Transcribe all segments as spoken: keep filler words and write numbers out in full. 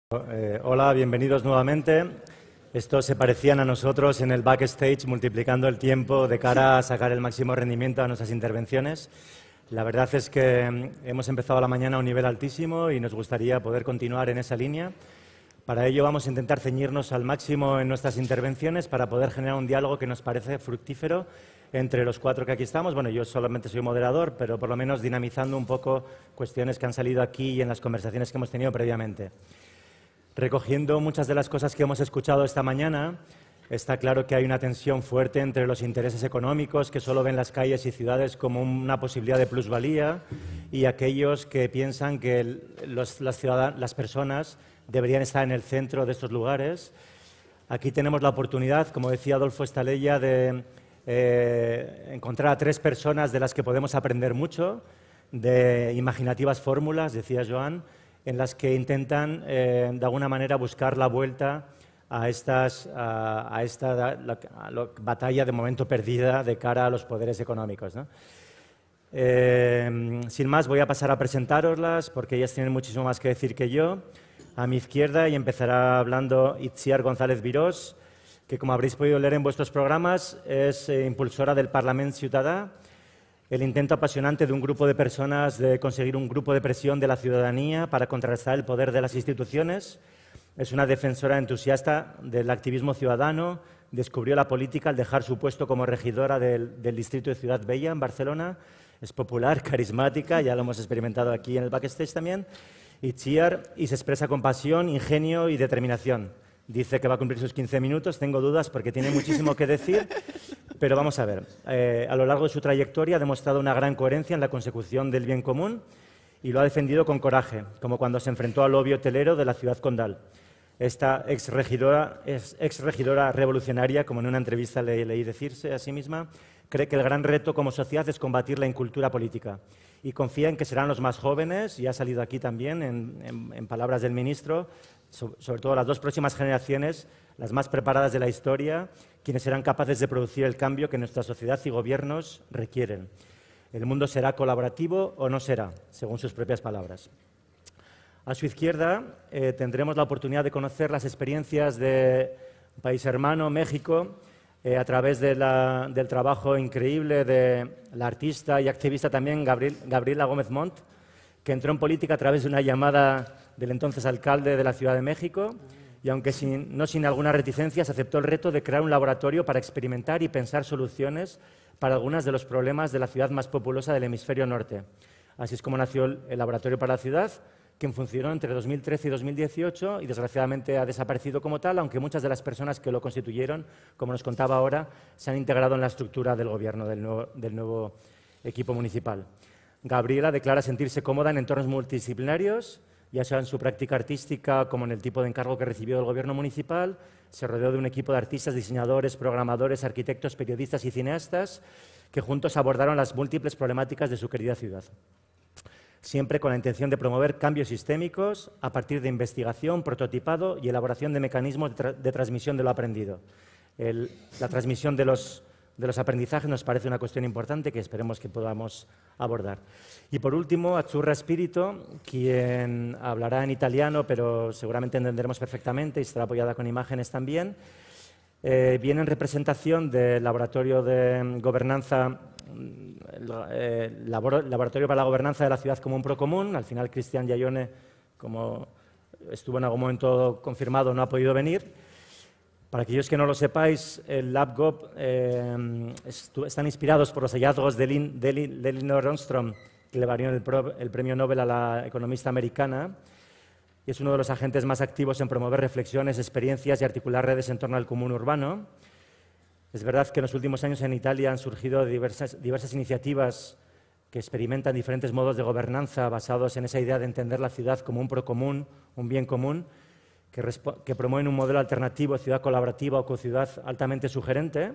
Eh, hola, bienvenidos nuevamente. Estos se parecían a nosotros en el backstage, multiplicando el tiempo de cara a sacar el máximo rendimiento a nuestras intervenciones. La verdad es que hemos empezado la mañana a un nivel altísimo y nos gustaría poder continuar en esa línea. Para ello vamos a intentar ceñirnos al máximo en nuestras intervenciones para poder generar un diálogo que nos parece fructífero entre los cuatro que aquí estamos. Bueno, yo solamente soy moderador, pero por lo menos dinamizando un poco cuestiones que han salido aquí y en las conversaciones que hemos tenido previamente. Recogiendo muchas de las cosas que hemos escuchado esta mañana, está claro que hay una tensión fuerte entre los intereses económicos que solo ven las calles y ciudades como una posibilidad de plusvalía y aquellos que piensan que los, las, las personas deberían estar en el centro de estos lugares. Aquí tenemos la oportunidad, como decía Adolfo Estaleya, de eh, encontrar a tres personas de las que podemos aprender mucho, de imaginativas fórmulas, decía Joan, en las que intentan, eh, de alguna manera, buscar la vuelta a, estas, a, a esta la, a la batalla de momento perdida de cara a los poderes económicos, ¿no? Eh, sin más, voy a pasar a presentároslas porque ellas tienen muchísimo más que decir que yo. A mi izquierda, y empezará hablando Itziar González Virós, que, como habréis podido leer en vuestros programas, es eh, impulsora del Parlament Ciutadà, el intento apasionante de un grupo de personas de conseguir un grupo de presión de la ciudadanía para contrarrestar el poder de las instituciones. Es una defensora entusiasta del activismo ciudadano. Descubrió la política al dejar su puesto como regidora del, del distrito de Ciudad Bella, en Barcelona. Es popular, carismática, ya lo hemos experimentado aquí en el backstage también. Itziar, y se expresa con pasión, ingenio y determinación. Dice que va a cumplir sus quince minutos, tengo dudas porque tiene muchísimo que decir, pero vamos a ver. Eh, a lo largo de su trayectoria ha demostrado una gran coherencia en la consecución del bien común y lo ha defendido con coraje, como cuando se enfrentó al lobby hotelero de la ciudad condal. Esta exregidora, ex exregidora revolucionaria, como en una entrevista le leí decirse a sí misma, cree que el gran reto como sociedad es combatir la incultura política y confía en que serán los más jóvenes, y ha salido aquí también en, en, en palabras del ministro, sobre todo las dos próximas generaciones, las más preparadas de la historia, quienes serán capaces de producir el cambio que nuestra sociedad y gobiernos requieren. El mundo será colaborativo o no será, según sus propias palabras. A su izquierda eh, tendremos la oportunidad de conocer las experiencias de un país hermano, México, eh, a través de la, del trabajo increíble de la artista y activista también Gabriel, Gabriela Gómez Montt, que entró en política a través de una llamada del entonces alcalde de la Ciudad de México y, aunque sin, no sin algunas reticencias, aceptó el reto de crear un laboratorio para experimentar y pensar soluciones para algunos de los problemas de la ciudad más populosa del hemisferio norte. Así es como nació el, el Laboratorio para la Ciudad, que funcionó entre dos mil trece y dos mil dieciocho y desgraciadamente ha desaparecido como tal, aunque muchas de las personas que lo constituyeron, como nos contaba ahora, se han integrado en la estructura del gobierno del nuevo, del nuevo equipo municipal. Gabriela declara sentirse cómoda en entornos multidisciplinarios, ya sea en su práctica artística como en el tipo de encargo que recibió del gobierno municipal. Se rodeó de un equipo de artistas, diseñadores, programadores, arquitectos, periodistas y cineastas que juntos abordaron las múltiples problemáticas de su querida ciudad, siempre con la intención de promover cambios sistémicos a partir de investigación, prototipado y elaboración de mecanismos de, tra de transmisión de lo aprendido. El, la transmisión de los, de los aprendizajes nos parece una cuestión importante que esperemos que podamos abordar. Y por último, Azzurra Spirito, quien hablará en italiano, pero seguramente entenderemos perfectamente y estará apoyada con imágenes también. Eh, viene en representación del Laboratorio de Gobernanza, eh, labor, Laboratorio para la Gobernanza de la Ciudad como un Procomún. Al final, Cristian Yayone, como estuvo en algún momento confirmado, no ha podido venir. Para aquellos que no lo sepáis, el LabGov eh, están inspirados por los hallazgos de, Lin, de, Lin, de Elinor Ostrom, que le valió el, pro, el premio Nobel a la economista americana, y es uno de los agentes más activos en promover reflexiones, experiencias y articular redes en torno al común urbano. Es verdad que en los últimos años en Italia han surgido diversas, diversas iniciativas que experimentan diferentes modos de gobernanza basados en esa idea de entender la ciudad como un procomún, un bien común, que, que promueven un modelo alternativo de ciudad colaborativa o co-ciudad altamente sugerente.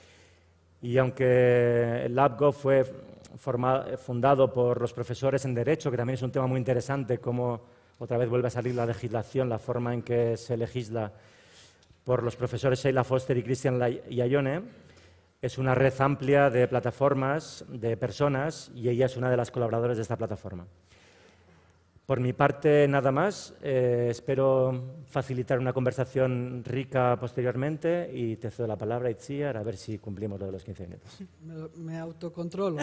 Y aunque el LabGov fue formado, fundado por los profesores en Derecho, que también es un tema muy interesante, como otra vez vuelve a salir la legislación, la forma en que se legisla por los profesores Sheila Foster y Cristian Yayone, es una red amplia de plataformas, de personas, y ella es una de las colaboradoras de esta plataforma. Por mi parte, nada más. Eh, espero facilitar una conversación rica posteriormente y te cedo la palabra, Itziar, a ver si cumplimos lo de los quince minutos. Me, me autocontrolo.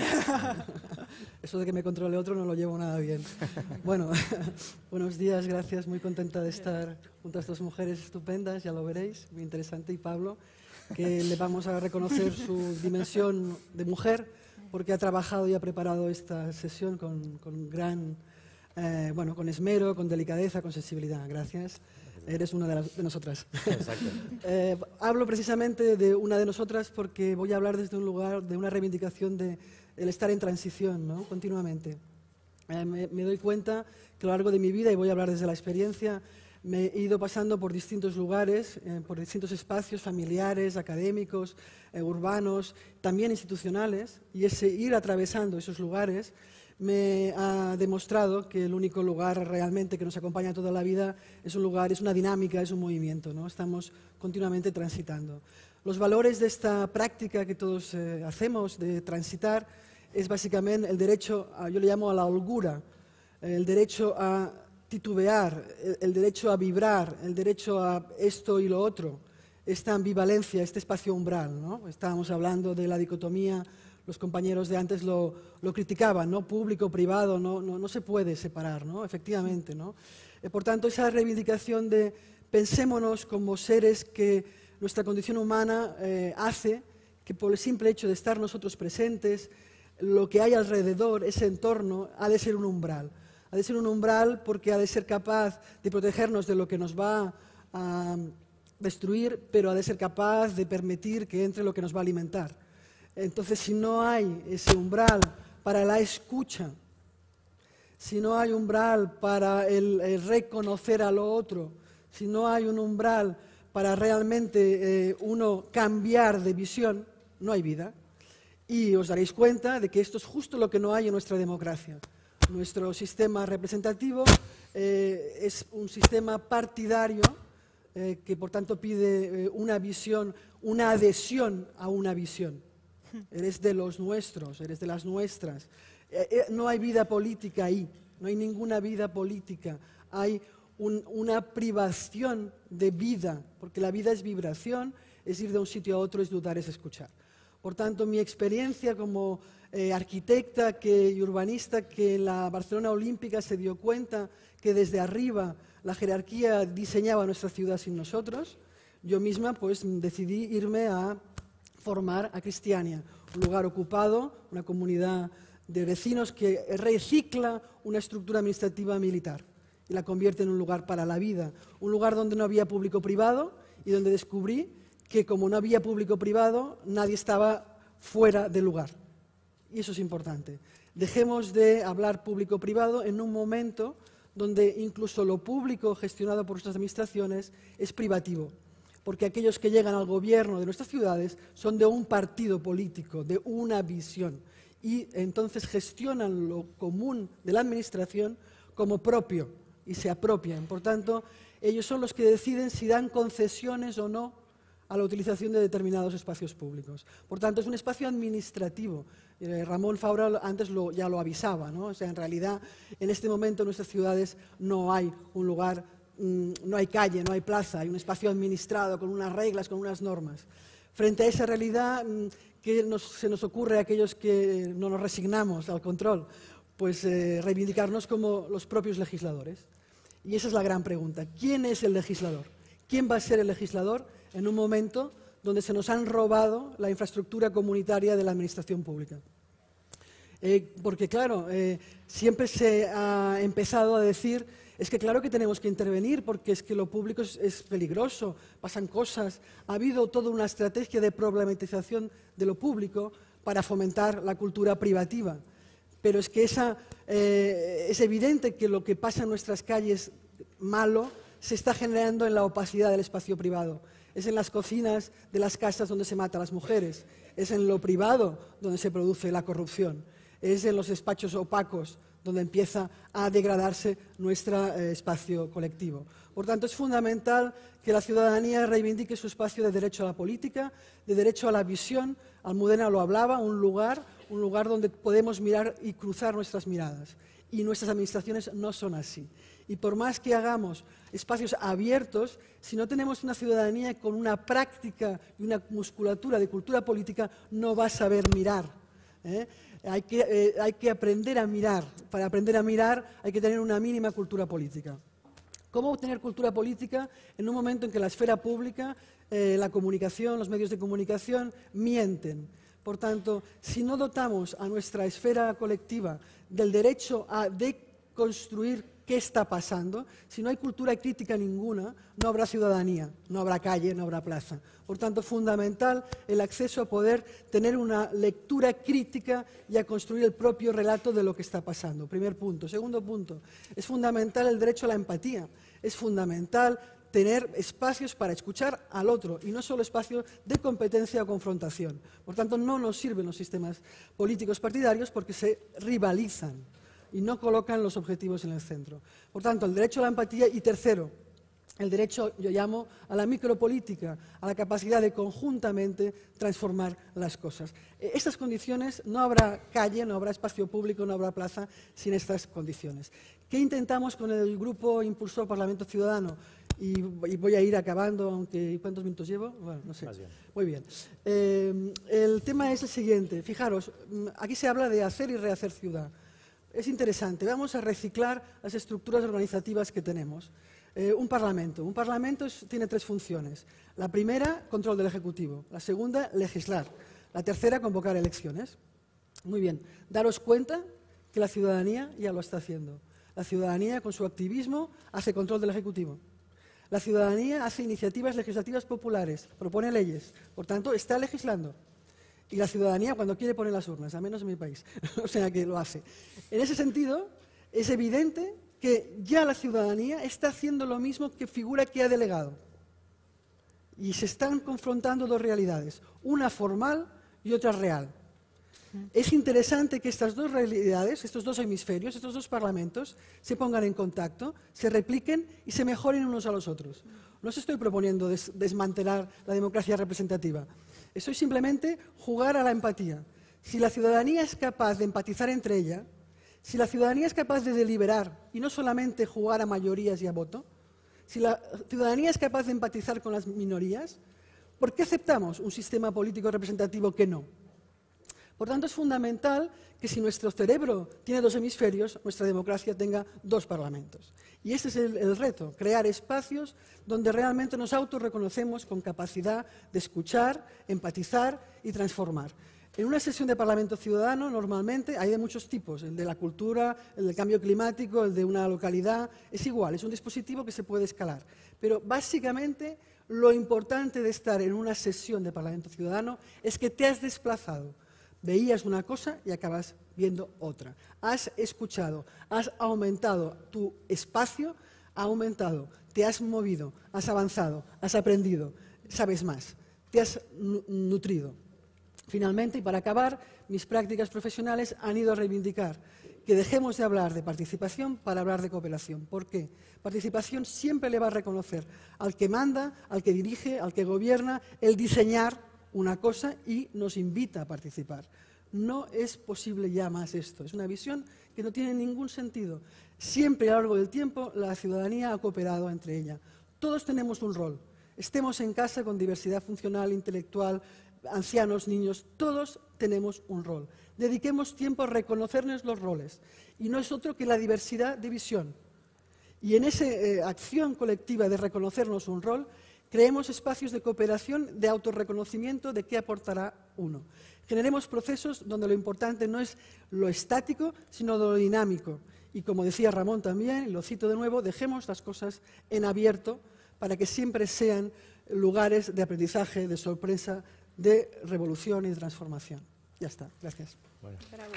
Eso de que me controle otro no lo llevo nada bien. Bueno, buenos días, gracias. Muy contenta de estar junto a estas mujeres estupendas, ya lo veréis, muy interesante. Y Pablo, que le vamos a reconocer su dimensión de mujer, porque ha trabajado y ha preparado esta sesión con, con gran... Eh, bueno, con esmero, con delicadeza, con sensibilidad. Gracias. Eres una de, las, de nosotras. Exacto. eh, hablo precisamente de una de nosotras porque voy a hablar desde un lugar de una reivindicación de el estar en transición, ¿no? Continuamente. Eh, me, me doy cuenta que a lo largo de mi vida, y voy a hablar desde la experiencia, me he ido pasando por distintos lugares, eh, por distintos espacios familiares, académicos, eh, urbanos, también institucionales, y ese ir atravesando esos lugares me ha demostrado que el único lugar realmente que nos acompaña toda la vida es un lugar, es una dinámica, es un movimiento, ¿no? Estamos continuamente transitando. Los valores de esta práctica que todos eh, hacemos de transitar es básicamente el derecho, a, yo le llamo a la holgura, el derecho a titubear, el, el derecho a vibrar, el derecho a esto y lo otro, esta ambivalencia, este espacio umbral, ¿no? Estábamos hablando de la dicotomía. Los compañeros de antes lo, lo criticaban, ¿no? Público, privado, no, no, no se puede separar, ¿no? Efectivamente, ¿no? Eh, por tanto, esa reivindicación de pensémonos como seres que nuestra condición humana eh, hace que por el simple hecho de estar nosotros presentes, lo que hay alrededor, ese entorno, ha de ser un umbral. Ha de ser un umbral porque ha de ser capaz de protegernos de lo que nos va a destruir, pero ha de ser capaz de permitir que entre lo que nos va a alimentar. Entonces, si no hay ese umbral para la escucha, si no hay umbral para el, el reconocer a lo otro, si no hay un umbral para realmente eh, uno cambiar de visión, no hay vida. Y os daréis cuenta de que esto es justo lo que no hay en nuestra democracia. Nuestro sistema representativo eh, es un sistema partidario eh, que, por tanto, pide eh, una visión, una adhesión a una visión. Eres de los nuestros, eres de las nuestras. Eh, eh, no hay vida política ahí, no hay ninguna vida política. Hay un, una privación de vida, porque la vida es vibración, es ir de un sitio a otro, es dudar, es escuchar. Por tanto, mi experiencia como eh, arquitecta que, y urbanista que en la Barcelona Olímpica se dio cuenta que desde arriba la jerarquía diseñaba nuestra ciudad sin nosotros, yo misma pues decidí irme a formar a Cristiania, un lugar ocupado, una comunidad de vecinos que recicla una estructura administrativa militar y la convierte en un lugar para la vida, un lugar donde no había público-privado y donde descubrí que como no había público-privado, nadie estaba fuera del lugar. Y eso es importante. Dejemos de hablar público-privado en un momento donde incluso lo público gestionado por nuestras administraciones es privativo. Porque aquellos que llegan al gobierno de nuestras ciudades son de un partido político, de una visión, y entonces gestionan lo común de la administración como propio y se apropian. Por tanto, ellos son los que deciden si dan concesiones o no a la utilización de determinados espacios públicos. Por tanto, es un espacio administrativo. Eh, Ramón Fabra antes lo, ya lo avisaba, ¿no? O sea, en realidad, en este momento en nuestras ciudades no hay un lugar, no hay calle, no hay plaza, hay un espacio administrado con unas reglas, con unas normas. Frente a esa realidad, ¿qué nos, se nos ocurre a aquellos que no nos resignamos al control? Pues eh, reivindicarnos como los propios legisladores. Y esa es la gran pregunta. ¿Quién es el legislador? ¿Quién va a ser el legislador en un momento donde se nos han robado la infraestructura comunitaria de la administración pública? Eh, porque, claro, eh, siempre se ha empezado a decir es que claro que tenemos que intervenir porque es que lo público es, es peligroso, pasan cosas. Ha habido toda una estrategia de problematización de lo público para fomentar la cultura privativa. Pero es que esa, eh, es evidente que lo que pasa en nuestras calles malo se está generando en la opacidad del espacio privado. Es en las cocinas de las casas donde se mata a las mujeres. Es en lo privado donde se produce la corrupción. Es en los despachos opacos donde empieza a degradarse nuestro eh, espacio colectivo. Por tanto, es fundamental que la ciudadanía reivindique su espacio de derecho a la política, de derecho a la visión. Almudena lo hablaba, un lugar, un lugar donde podemos mirar y cruzar nuestras miradas. y nuestras administraciones no son así. Y por más que hagamos espacios abiertos, si no tenemos una ciudadanía con una práctica y una musculatura de cultura política, no va a saber mirar, ¿eh? Hay que, eh, hay que aprender a mirar. Para aprender a mirar hay que tener una mínima cultura política. ¿Cómo obtener cultura política en un momento en que la esfera pública, eh, la comunicación, los medios de comunicación mienten? Por tanto, si no dotamos a nuestra esfera colectiva del derecho a deconstruir qué está pasando, si no hay cultura crítica ninguna, no habrá ciudadanía, no habrá calle, no habrá plaza. Por tanto, fundamental el acceso a poder tener una lectura crítica y a construir el propio relato de lo que está pasando. Primer punto. Segundo punto, es fundamental el derecho a la empatía. Es fundamental tener espacios para escuchar al otro y no solo espacios de competencia o confrontación. Por tanto, no nos sirven los sistemas políticos partidarios porque se rivalizan y no colocan los objetivos en el centro. Por tanto, el derecho a la empatía y tercero, el derecho, yo llamo, a la micropolítica, a la capacidad de conjuntamente transformar las cosas. Estas condiciones, no habrá calle, no habrá espacio público, no habrá plaza sin estas condiciones. ¿Qué intentamos con el grupo Impulsor Parlamento Ciudadano? Y, y voy a ir acabando, aunque ¿cuántos minutos llevo? Bueno, no sé. Más bien. Muy bien. Eh, el tema es el siguiente. Fijaros, aquí se habla de hacer y rehacer ciudad. Es interesante. Vamos a reciclar las estructuras organizativas que tenemos. Eh, un parlamento. Un parlamento es, tiene tres funciones. La primera, control del Ejecutivo. La segunda, legislar. La tercera, convocar elecciones. Muy bien. Daros cuenta que la ciudadanía ya lo está haciendo. La ciudadanía, con su activismo, hace control del Ejecutivo. La ciudadanía hace iniciativas legislativas populares, propone leyes, por tanto, está legislando. Y la ciudadanía cuando quiere pone las urnas, al menos en mi país, o sea que lo hace. En ese sentido, es evidente que ya la ciudadanía está haciendo lo mismo que figura que ha delegado. Y se están confrontando dos realidades, una formal y otra real. Es interesante que estas dos realidades, estos dos hemisferios, estos dos parlamentos, se pongan en contacto, se repliquen y se mejoren unos a los otros. No os estoy proponiendo des desmantelar la democracia representativa. Estoy simplemente jugar a la empatía. Si la ciudadanía es capaz de empatizar entre ella, si la ciudadanía es capaz de deliberar y no solamente jugar a mayorías y a voto, si la ciudadanía es capaz de empatizar con las minorías, ¿por qué aceptamos un sistema político representativo que no? Por tanto, es fundamental que si nuestro cerebro tiene dos hemisferios, nuestra democracia tenga dos parlamentos. Y este es el, el reto, crear espacios donde realmente nos autorreconocemos con capacidad de escuchar, empatizar y transformar. En una sesión de Parlamento Ciudadano, normalmente, hay de muchos tipos, el de la cultura, el del cambio climático, el de una localidad, es igual, es un dispositivo que se puede escalar. Pero básicamente, lo importante de estar en una sesión de Parlamento Ciudadano es que te has desplazado. Veías una cosa y acabas viendo otra. Has escuchado, has aumentado tu espacio, ha aumentado, te has movido, has avanzado, has aprendido, sabes más, te has nutrido. Finalmente, y para acabar, mis prácticas profesionales han ido a reivindicar que dejemos de hablar de participación para hablar de cooperación. ¿Por qué? Participación siempre le va a reconocer al que manda, al que dirige, al que gobierna, el diseñar una cosa y nos invita a participar. No es posible ya más esto. Es una visión que no tiene ningún sentido. Siempre a lo largo del tiempo la ciudadanía ha cooperado entre ella. Todos tenemos un rol. Estemos en casa con diversidad funcional, intelectual, ancianos, niños, todos tenemos un rol. Dediquemos tiempo a reconocernos los roles. Y no es otro que la diversidad de visión. Y en esa eh, acción colectiva de reconocernos un rol, creemos espacios de cooperación, de autorreconocimiento de qué aportará uno. Generemos procesos donde lo importante no es lo estático, sino lo dinámico. Y como decía Ramón también, y lo cito de nuevo, dejemos las cosas en abierto para que siempre sean lugares de aprendizaje, de sorpresa, de revolución y de transformación. Ya está, gracias. Bueno.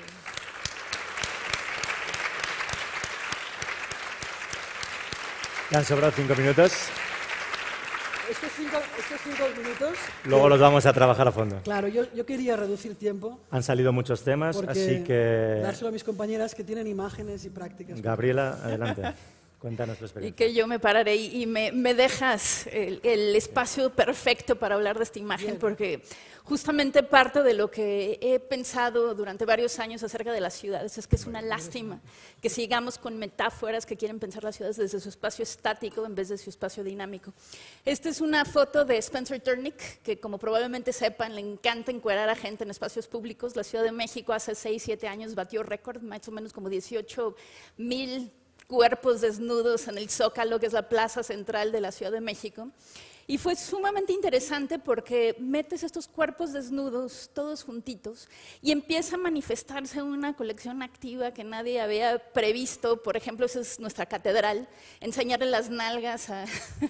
¿Te han sobrado cinco minutos? Estos cinco, estos cinco minutos... Luego que, los vamos a trabajar a fondo. Claro, yo, yo quería reducir tiempo. Han salido muchos temas, así que... dárselo a mis compañeras que tienen imágenes y prácticas. Gabriela, adelante. Cuéntanos tu Y experiencia. que yo me pararé y, y me, me dejas el, el espacio perfecto para hablar de esta imagen, Bien. porque justamente parte de lo que he pensado durante varios años acerca de las ciudades es que es una lástima que sigamos con metáforas que quieren pensar las ciudades desde su espacio estático en vez de su espacio dinámico. Esta es una foto de Spencer Turnip, que como probablemente sepan, le encanta encuerar a gente en espacios públicos. La Ciudad de México hace seis, siete años batió récord, más o menos como dieciocho mil cuerpos desnudos en el Zócalo, que es la plaza central de la Ciudad de México. Y fue sumamente interesante porque metes estos cuerpos desnudos todos juntitos y empieza a manifestarse una colección activa que nadie había previsto. Por ejemplo, esa es nuestra catedral, enseñarle las nalgas a,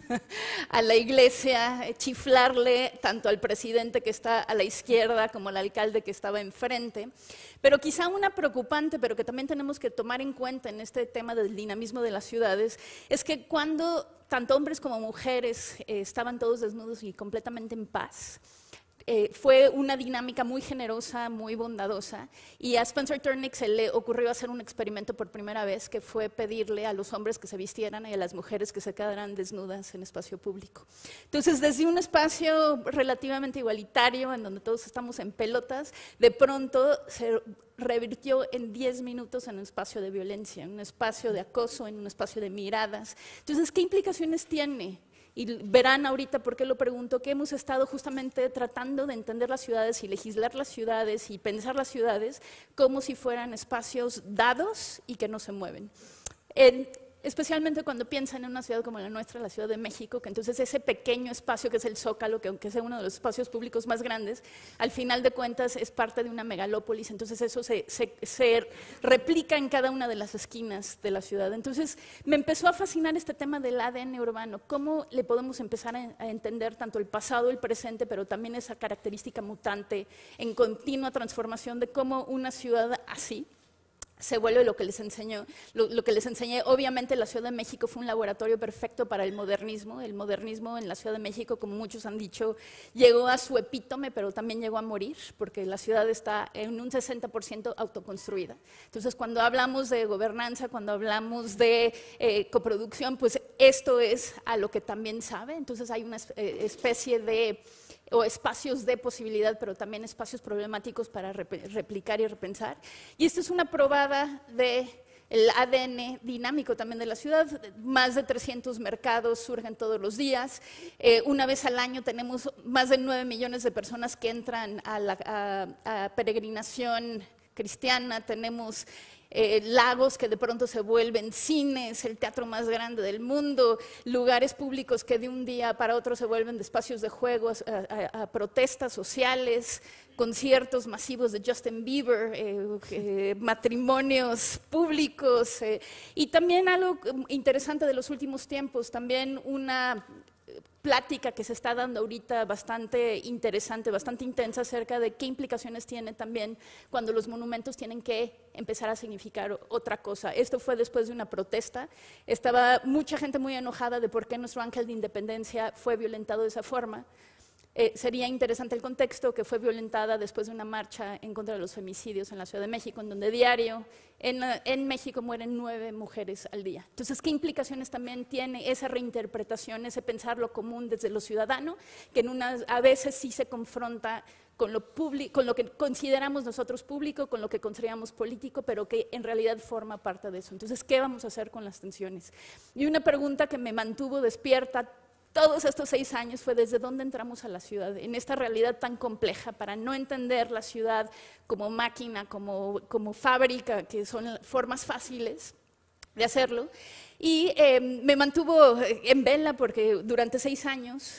a la iglesia, chiflarle tanto al presidente que está a la izquierda como al alcalde que estaba enfrente. Pero quizá una preocupante, pero que también tenemos que tomar en cuenta en este tema del dinamismo de las ciudades, es que cuando tanto hombres como mujeres eh, estaban todos desnudos y completamente en paz, Eh, fue una dinámica muy generosa, muy bondadosa, y a Spencer Turnip se le ocurrió hacer un experimento por primera vez, que fue pedirle a los hombres que se vistieran y a las mujeres que se quedaran desnudas en espacio público. Entonces, desde un espacio relativamente igualitario, en donde todos estamos en pelotas, de pronto se revirtió en diez minutos en un espacio de violencia, en un espacio de acoso, en un espacio de miradas. Entonces, ¿qué implicaciones tiene? Y verán ahorita por qué lo pregunto, que hemos estado justamente tratando de entender las ciudades y legislar las ciudades y pensar las ciudades como si fueran espacios dados y que no se mueven. En, especialmente cuando piensan en una ciudad como la nuestra, la Ciudad de México, que entonces ese pequeño espacio que es el Zócalo, que aunque sea uno de los espacios públicos más grandes, al final de cuentas es parte de una megalópolis, entonces eso se, se, se replica en cada una de las esquinas de la ciudad. Entonces me empezó a fascinar este tema del A D N urbano, cómo le podemos empezar a, a entender tanto el pasado, el presente, pero también esa característica mutante en continua transformación de cómo una ciudad así se vuelve lo que les enseñó, lo, lo que les enseñé. Obviamente la Ciudad de México fue un laboratorio perfecto para el modernismo. El modernismo en la Ciudad de México, como muchos han dicho, llegó a su epítome, pero también llegó a morir, porque la ciudad está en un sesenta por ciento autoconstruida. Entonces, cuando hablamos de gobernanza, cuando hablamos de eh, coproducción, pues esto es a lo que también sabe. Entonces, hay una eh, especie de o espacios de posibilidad, pero también espacios problemáticos para replicar y repensar. Y esta es una probada del A D N dinámico también de la ciudad. Más de trescientos mercados surgen todos los días. Eh, una vez al año tenemos más de nueve millones de personas que entran a la a, a peregrinación cristiana. Tenemos Eh, lagos que de pronto se vuelven cines, el teatro más grande del mundo, lugares públicos que de un día para otro se vuelven de espacios de juegos, a, a, a protestas sociales, conciertos masivos de Justin Bieber, eh, eh, matrimonios públicos, eh, y también algo interesante de los últimos tiempos, también una plática que se está dando ahorita bastante interesante, bastante intensa acerca de qué implicaciones tiene también cuando los monumentos tienen que empezar a significar otra cosa. Esto fue después de una protesta. Estaba mucha gente muy enojada de por qué nuestro ángel de independencia fue violentado de esa forma. Eh, sería interesante el contexto, que fue violentada después de una marcha en contra de los femicidios en la Ciudad de México, en donde diario en, en México mueren nueve mujeres al día. Entonces, ¿qué implicaciones también tiene esa reinterpretación, ese pensar lo común desde lo ciudadano, que en una, a veces sí se confronta con lo, con lo que consideramos nosotros público, con lo que consideramos político, pero que en realidad forma parte de eso? Entonces, ¿qué vamos a hacer con las tensiones? Y una pregunta que me mantuvo despierta todos estos seis años fue desde dónde entramos a la ciudad, en esta realidad tan compleja, para no entender la ciudad como máquina, como, como fábrica, que son formas fáciles de hacerlo. Y eh, me mantuvo en vela porque durante seis años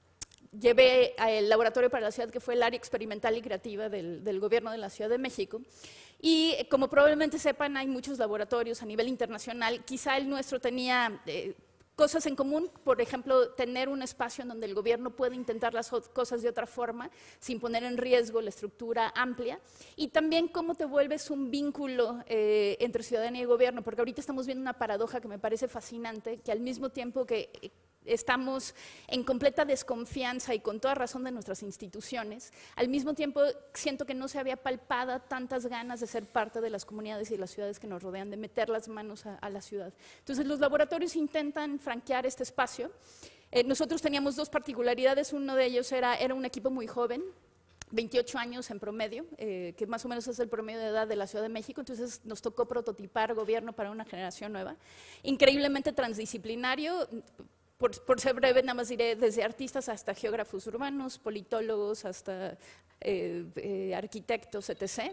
llevé al Laboratorio para la Ciudad, que fue el área experimental y creativa del, del gobierno de la Ciudad de México. Y como probablemente sepan, hay muchos laboratorios a nivel internacional. Quizá el nuestro tenía Eh, cosas en común, por ejemplo, tener un espacio en donde el gobierno puede intentar las cosas de otra forma, sin poner en riesgo la estructura amplia, y también cómo te vuelves un vínculo eh, entre ciudadanía y gobierno, porque ahorita estamos viendo una paradoja que me parece fascinante, que al mismo tiempo que estamos en completa desconfianza y con toda razón de nuestras instituciones. Al mismo tiempo, siento que no se había palpado tantas ganas de ser parte de las comunidades y las ciudades que nos rodean, de meter las manos a, a la ciudad. Entonces, los laboratorios intentan franquear este espacio. Eh, nosotros teníamos dos particularidades. Uno de ellos era, era un equipo muy joven, veintiocho años en promedio, eh, que más o menos es el promedio de edad de la Ciudad de México. Entonces nos tocó prototipar gobierno para una generación nueva. Increíblemente transdisciplinario. Por, por ser breve, nada más diré, desde artistas hasta geógrafos urbanos, politólogos, hasta eh, eh, arquitectos, etcétera.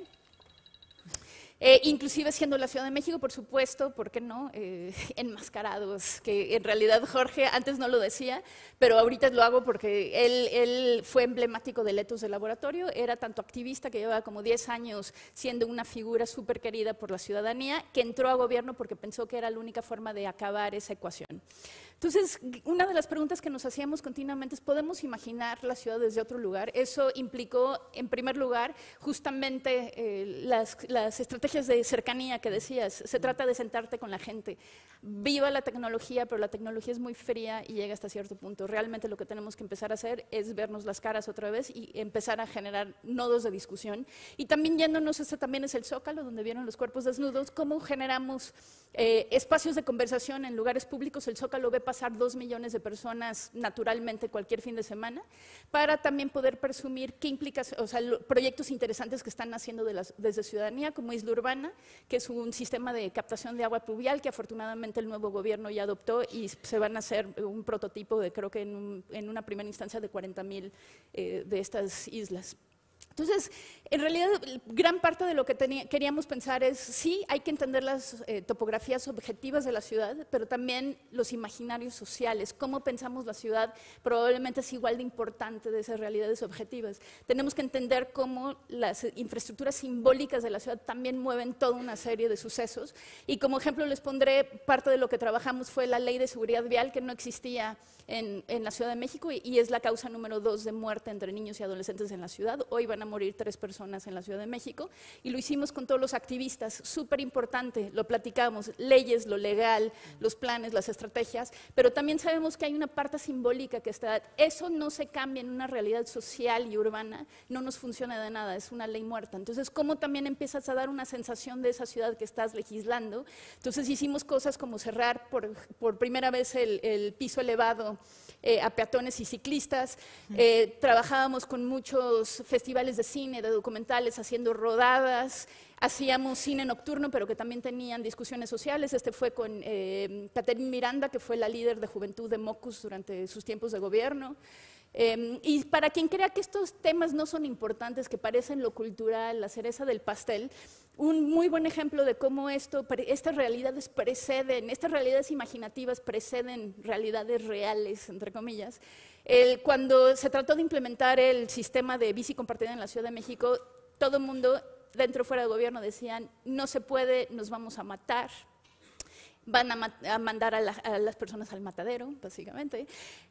Eh, inclusive siendo la Ciudad de México, por supuesto, ¿por qué no? Eh, enmascarados, que en realidad Jorge antes no lo decía, pero ahorita lo hago porque él, él fue emblemático del etos del laboratorio, era tanto activista que llevaba como diez años siendo una figura súper querida por la ciudadanía, que entró a gobierno porque pensó que era la única forma de acabar esa ecuación. Entonces, una de las preguntas que nos hacíamos continuamente es, ¿podemos imaginar la ciudad desde otro lugar? Eso implicó, en primer lugar, justamente eh, las, las estrategias de cercanía que decías. Se trata de sentarte con la gente. Viva la tecnología, pero la tecnología es muy fría y llega hasta cierto punto. Realmente lo que tenemos que empezar a hacer es vernos las caras otra vez y empezar a generar nodos de discusión. Y también yéndonos, este también es el Zócalo, donde vieron los cuerpos desnudos, cómo generamos eh, espacios de conversación en lugares públicos. El Zócalo ve pasar dos millones de personas naturalmente cualquier fin de semana, para también poder presumir qué implica, o sea, proyectos interesantes que están haciendo de las, desde ciudadanía, como Isla Urbana, que es un sistema de captación de agua pluvial que afortunadamente el nuevo gobierno ya adoptó y se van a hacer un prototipo de, creo que en, un, en una primera instancia, de cuarenta mil eh, de estas islas. Entonces, en realidad, gran parte de lo que tenía, queríamos pensar es, sí, hay que entender las eh, topografías objetivas de la ciudad, pero también los imaginarios sociales. Cómo pensamos la ciudad probablemente es igual de importante de esas realidades objetivas. Tenemos que entender cómo las infraestructuras simbólicas de la ciudad también mueven toda una serie de sucesos. Y como ejemplo les pondré, parte de lo que trabajamos fue la ley de seguridad vial, que no existía en, en la Ciudad de México y, y es la causa número dos de muerte entre niños y adolescentes en la ciudad. Hoy van a morir tres personas en la Ciudad de México, y lo hicimos con todos los activistas, súper importante, lo platicamos, leyes, lo legal, los planes, las estrategias, pero también sabemos que hay una parte simbólica que está, eso no se cambia en una realidad social y urbana, no nos funciona de nada, es una ley muerta. Entonces, ¿cómo también empiezas a dar una sensación de esa ciudad que estás legislando? Entonces, hicimos cosas como cerrar por, por primera vez el, el piso elevado eh, a peatones y ciclistas, eh, trabajábamos con muchos festivales de cine, de documentales, haciendo rodadas, hacíamos cine nocturno, pero que también tenían discusiones sociales. Este fue con eh, Catherine Miranda, que fue la líder de juventud de Mocus durante sus tiempos de gobierno. Eh, y para quien crea que estos temas no son importantes, que parecen lo cultural, la cereza del pastel, un muy buen ejemplo de cómo esto, estas realidades preceden, estas realidades imaginativas preceden realidades reales, entre comillas. El, cuando se trató de implementar el sistema de bici compartida en la Ciudad de México, todo el mundo, dentro o fuera del gobierno, decían, no se puede, nos vamos a matar. Van a, ma a mandar a, la, a las personas al matadero, básicamente.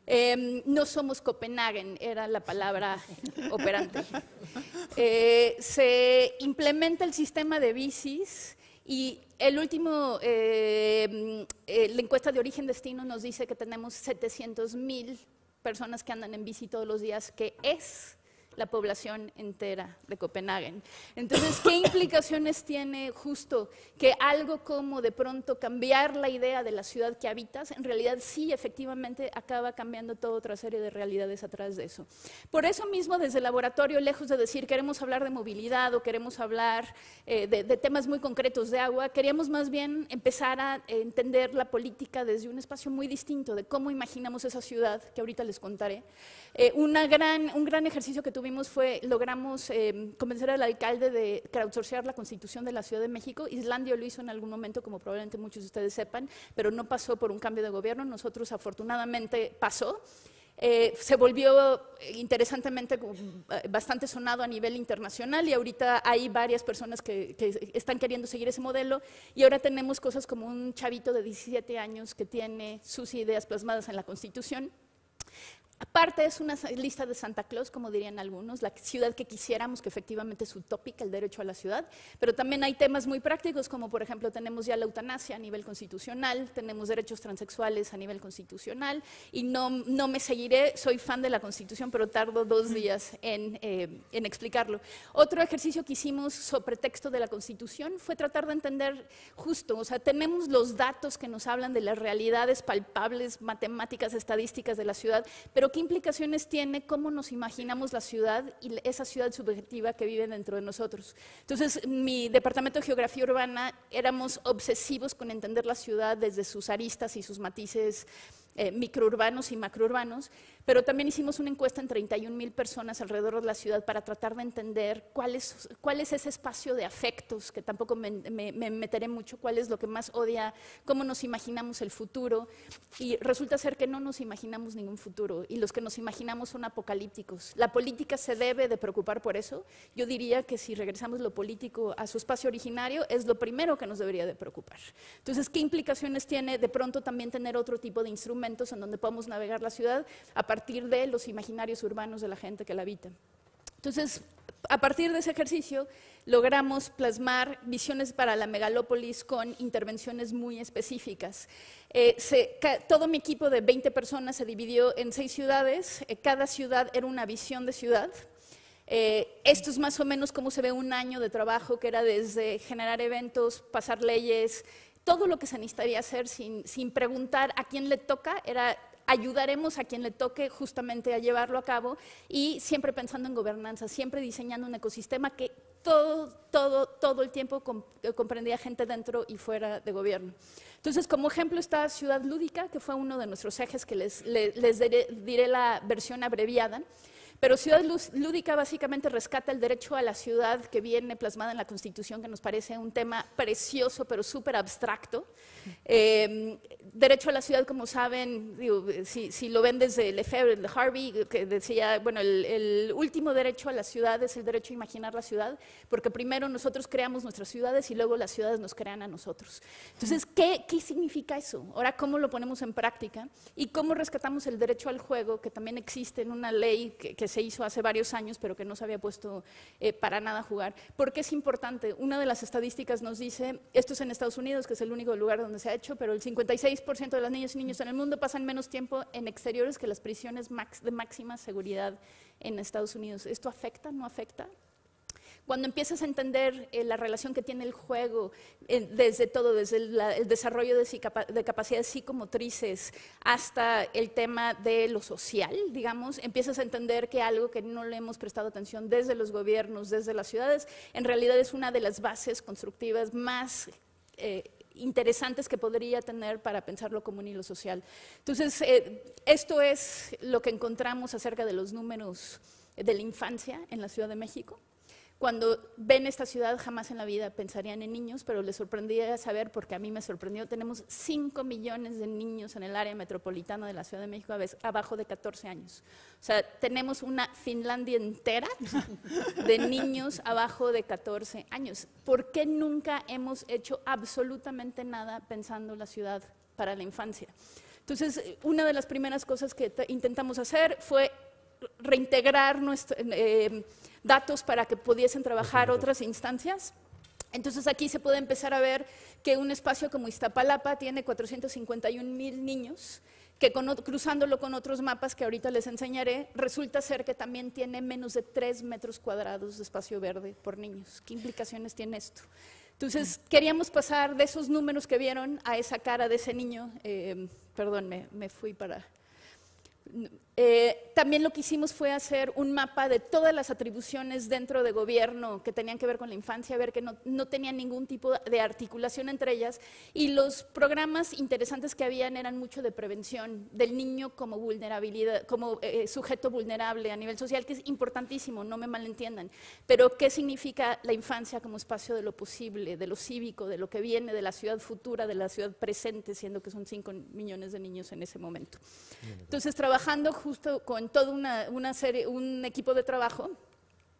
Eh, no somos Copenhague, era la palabra operante. Eh, se implementa el sistema de bicis y el último, eh, eh, la encuesta de origen-destino nos dice que tenemos setecientos mil personas que andan en bici todos los días, que es la población entera de Copenhague. Entonces, ¿qué implicaciones tiene justo que algo como de pronto cambiar la idea de la ciudad que habitas, en realidad sí, efectivamente, acaba cambiando toda otra serie de realidades atrás de eso? Por eso mismo, desde el laboratorio, lejos de decir queremos hablar de movilidad o queremos hablar eh, de, de temas muy concretos de agua, queríamos más bien empezar a entender la política desde un espacio muy distinto, de cómo imaginamos esa ciudad, que ahorita les contaré. Eh, una gran, un gran ejercicio que tuvimos fue, logramos eh, convencer al alcalde de crowdsourcear la Constitución de la Ciudad de México. Islandia lo hizo en algún momento, como probablemente muchos de ustedes sepan, pero no pasó por un cambio de gobierno. Nosotros, afortunadamente, pasó. Eh, se volvió interesantemente bastante sonado a nivel internacional y ahorita hay varias personas que, que están queriendo seguir ese modelo, y ahora tenemos cosas como un chavito de diecisiete años que tiene sus ideas plasmadas en la Constitución. Aparte es una lista de Santa Claus, como dirían algunos, la ciudad que quisiéramos, que efectivamente es utópica, el derecho a la ciudad, pero también hay temas muy prácticos, como por ejemplo tenemos ya la eutanasia a nivel constitucional, tenemos derechos transexuales a nivel constitucional, y no, no me seguiré, soy fan de la Constitución, pero tardo dos días en, eh, en explicarlo. Otro ejercicio que hicimos sobre texto de la Constitución fue tratar de entender justo, o sea, tenemos los datos que nos hablan de las realidades palpables, matemáticas, estadísticas de la ciudad, pero ¿qué implicaciones tiene cómo nos imaginamos la ciudad y esa ciudad subjetiva que vive dentro de nosotros? Entonces, mi departamento de Geografía Urbana éramos obsesivos con entender la ciudad desde sus aristas y sus matices eh, microurbanos y macrourbanos, pero también hicimos una encuesta en treinta y un mil personas alrededor de la ciudad para tratar de entender cuál es, cuál es ese espacio de afectos, que tampoco me, me, me meteré mucho, cuál es lo que más odia, cómo nos imaginamos el futuro, y resulta ser que no nos imaginamos ningún futuro, y los que nos imaginamos son apocalípticos. La política se debe de preocupar por eso. Yo diría que si regresamos lo político a su espacio originario, es lo primero que nos debería de preocupar. Entonces, ¿qué implicaciones tiene de pronto también tener otro tipo de instrumentos en donde podamos navegar la ciudad a partir de los imaginarios urbanos de la gente que la habita? Entonces, a partir de ese ejercicio, logramos plasmar visiones para la megalópolis con intervenciones muy específicas. Eh, se, ca, todo mi equipo de veinte personas se dividió en seis ciudades, eh, cada ciudad era una visión de ciudad. Eh, esto es más o menos cómo se ve un año de trabajo, que era desde generar eventos, pasar leyes, todo lo que se necesitaría hacer sin, sin preguntar a quién le toca, era ayudaremos a quien le toque justamente a llevarlo a cabo, y siempre pensando en gobernanza, siempre diseñando un ecosistema que todo, todo, todo el tiempo comprendía gente dentro y fuera de gobierno. Entonces, como ejemplo está Ciudad Lúdica, que fue uno de nuestros ejes, que les, les, les diré, diré la versión abreviada. Pero Ciudad Lúdica básicamente rescata el derecho a la ciudad que viene plasmada en la Constitución, que nos parece un tema precioso, pero súper abstracto. Eh, derecho a la ciudad, como saben, digo, si, si lo ven desde Lefebvre, de Harvey, que decía, bueno, el, el último derecho a la ciudad es el derecho a imaginar la ciudad, porque primero nosotros creamos nuestras ciudades y luego las ciudades nos crean a nosotros. Entonces, ¿qué, qué significa eso? Ahora, ¿cómo lo ponemos en práctica? Y cómo rescatamos el derecho al juego, que también existe en una ley que, que se hizo hace varios años, pero que no se había puesto eh, para nada a jugar. ¿Por qué es importante? Una de las estadísticas nos dice, esto es en Estados Unidos, que es el único lugar donde se ha hecho, pero el cincuenta y seis por ciento de las niñas y niños en el mundo pasan menos tiempo en exteriores que las prisiones max, de máxima seguridad en Estados Unidos. ¿Esto afecta? ¿No afecta? Cuando empiezas a entender eh, la relación que tiene el juego, eh, desde todo, desde el, la, el desarrollo de, de capacidades psicomotrices hasta el tema de lo social, digamos, empiezas a entender que algo que no le hemos prestado atención desde los gobiernos, desde las ciudades, en realidad es una de las bases constructivas más eh, interesantes que podría tener para pensar lo común y lo social. Entonces, eh, esto es lo que encontramos acerca de los números de la infancia en la Ciudad de México. Cuando ven esta ciudad, jamás en la vida pensarían en niños, pero les sorprendía saber, porque a mí me sorprendió, tenemos cinco millones de niños en el área metropolitana de la Ciudad de México abajo de catorce años. O sea, tenemos una Finlandia entera de niños abajo de catorce años. ¿Por qué nunca hemos hecho absolutamente nada pensando la ciudad para la infancia? Entonces, una de las primeras cosas que intentamos hacer fue reintegrar nuestro, eh, datos para que pudiesen trabajar otras instancias. Entonces aquí se puede empezar a ver que un espacio como Iztapalapa tiene cuatrocientos cincuenta y un mil niños, que con, cruzándolo con otros mapas que ahorita les enseñaré, resulta ser que también tiene menos de tres metros cuadrados de espacio verde por niños. ¿Qué implicaciones tiene esto? Entonces queríamos pasar de esos números que vieron a esa cara de ese niño. Eh, perdón, me, me fui para... Eh, también lo que hicimos fue hacer un mapa de todas las atribuciones dentro de gobierno que tenían que ver con la infancia, ver que no, no tenían ningún tipo de articulación entre ellas, y los programas interesantes que habían eran mucho de prevención del niño como vulnerabilidad, como eh, sujeto vulnerable a nivel social, que es importantísimo, no me malentiendan, pero ¿qué significa la infancia como espacio de lo posible, de lo cívico, de lo que viene, de la ciudad futura, de la ciudad presente, siendo que son cinco millones de niños en ese momento? Entonces, trabajando justo con todo una, una serie, un equipo de trabajo,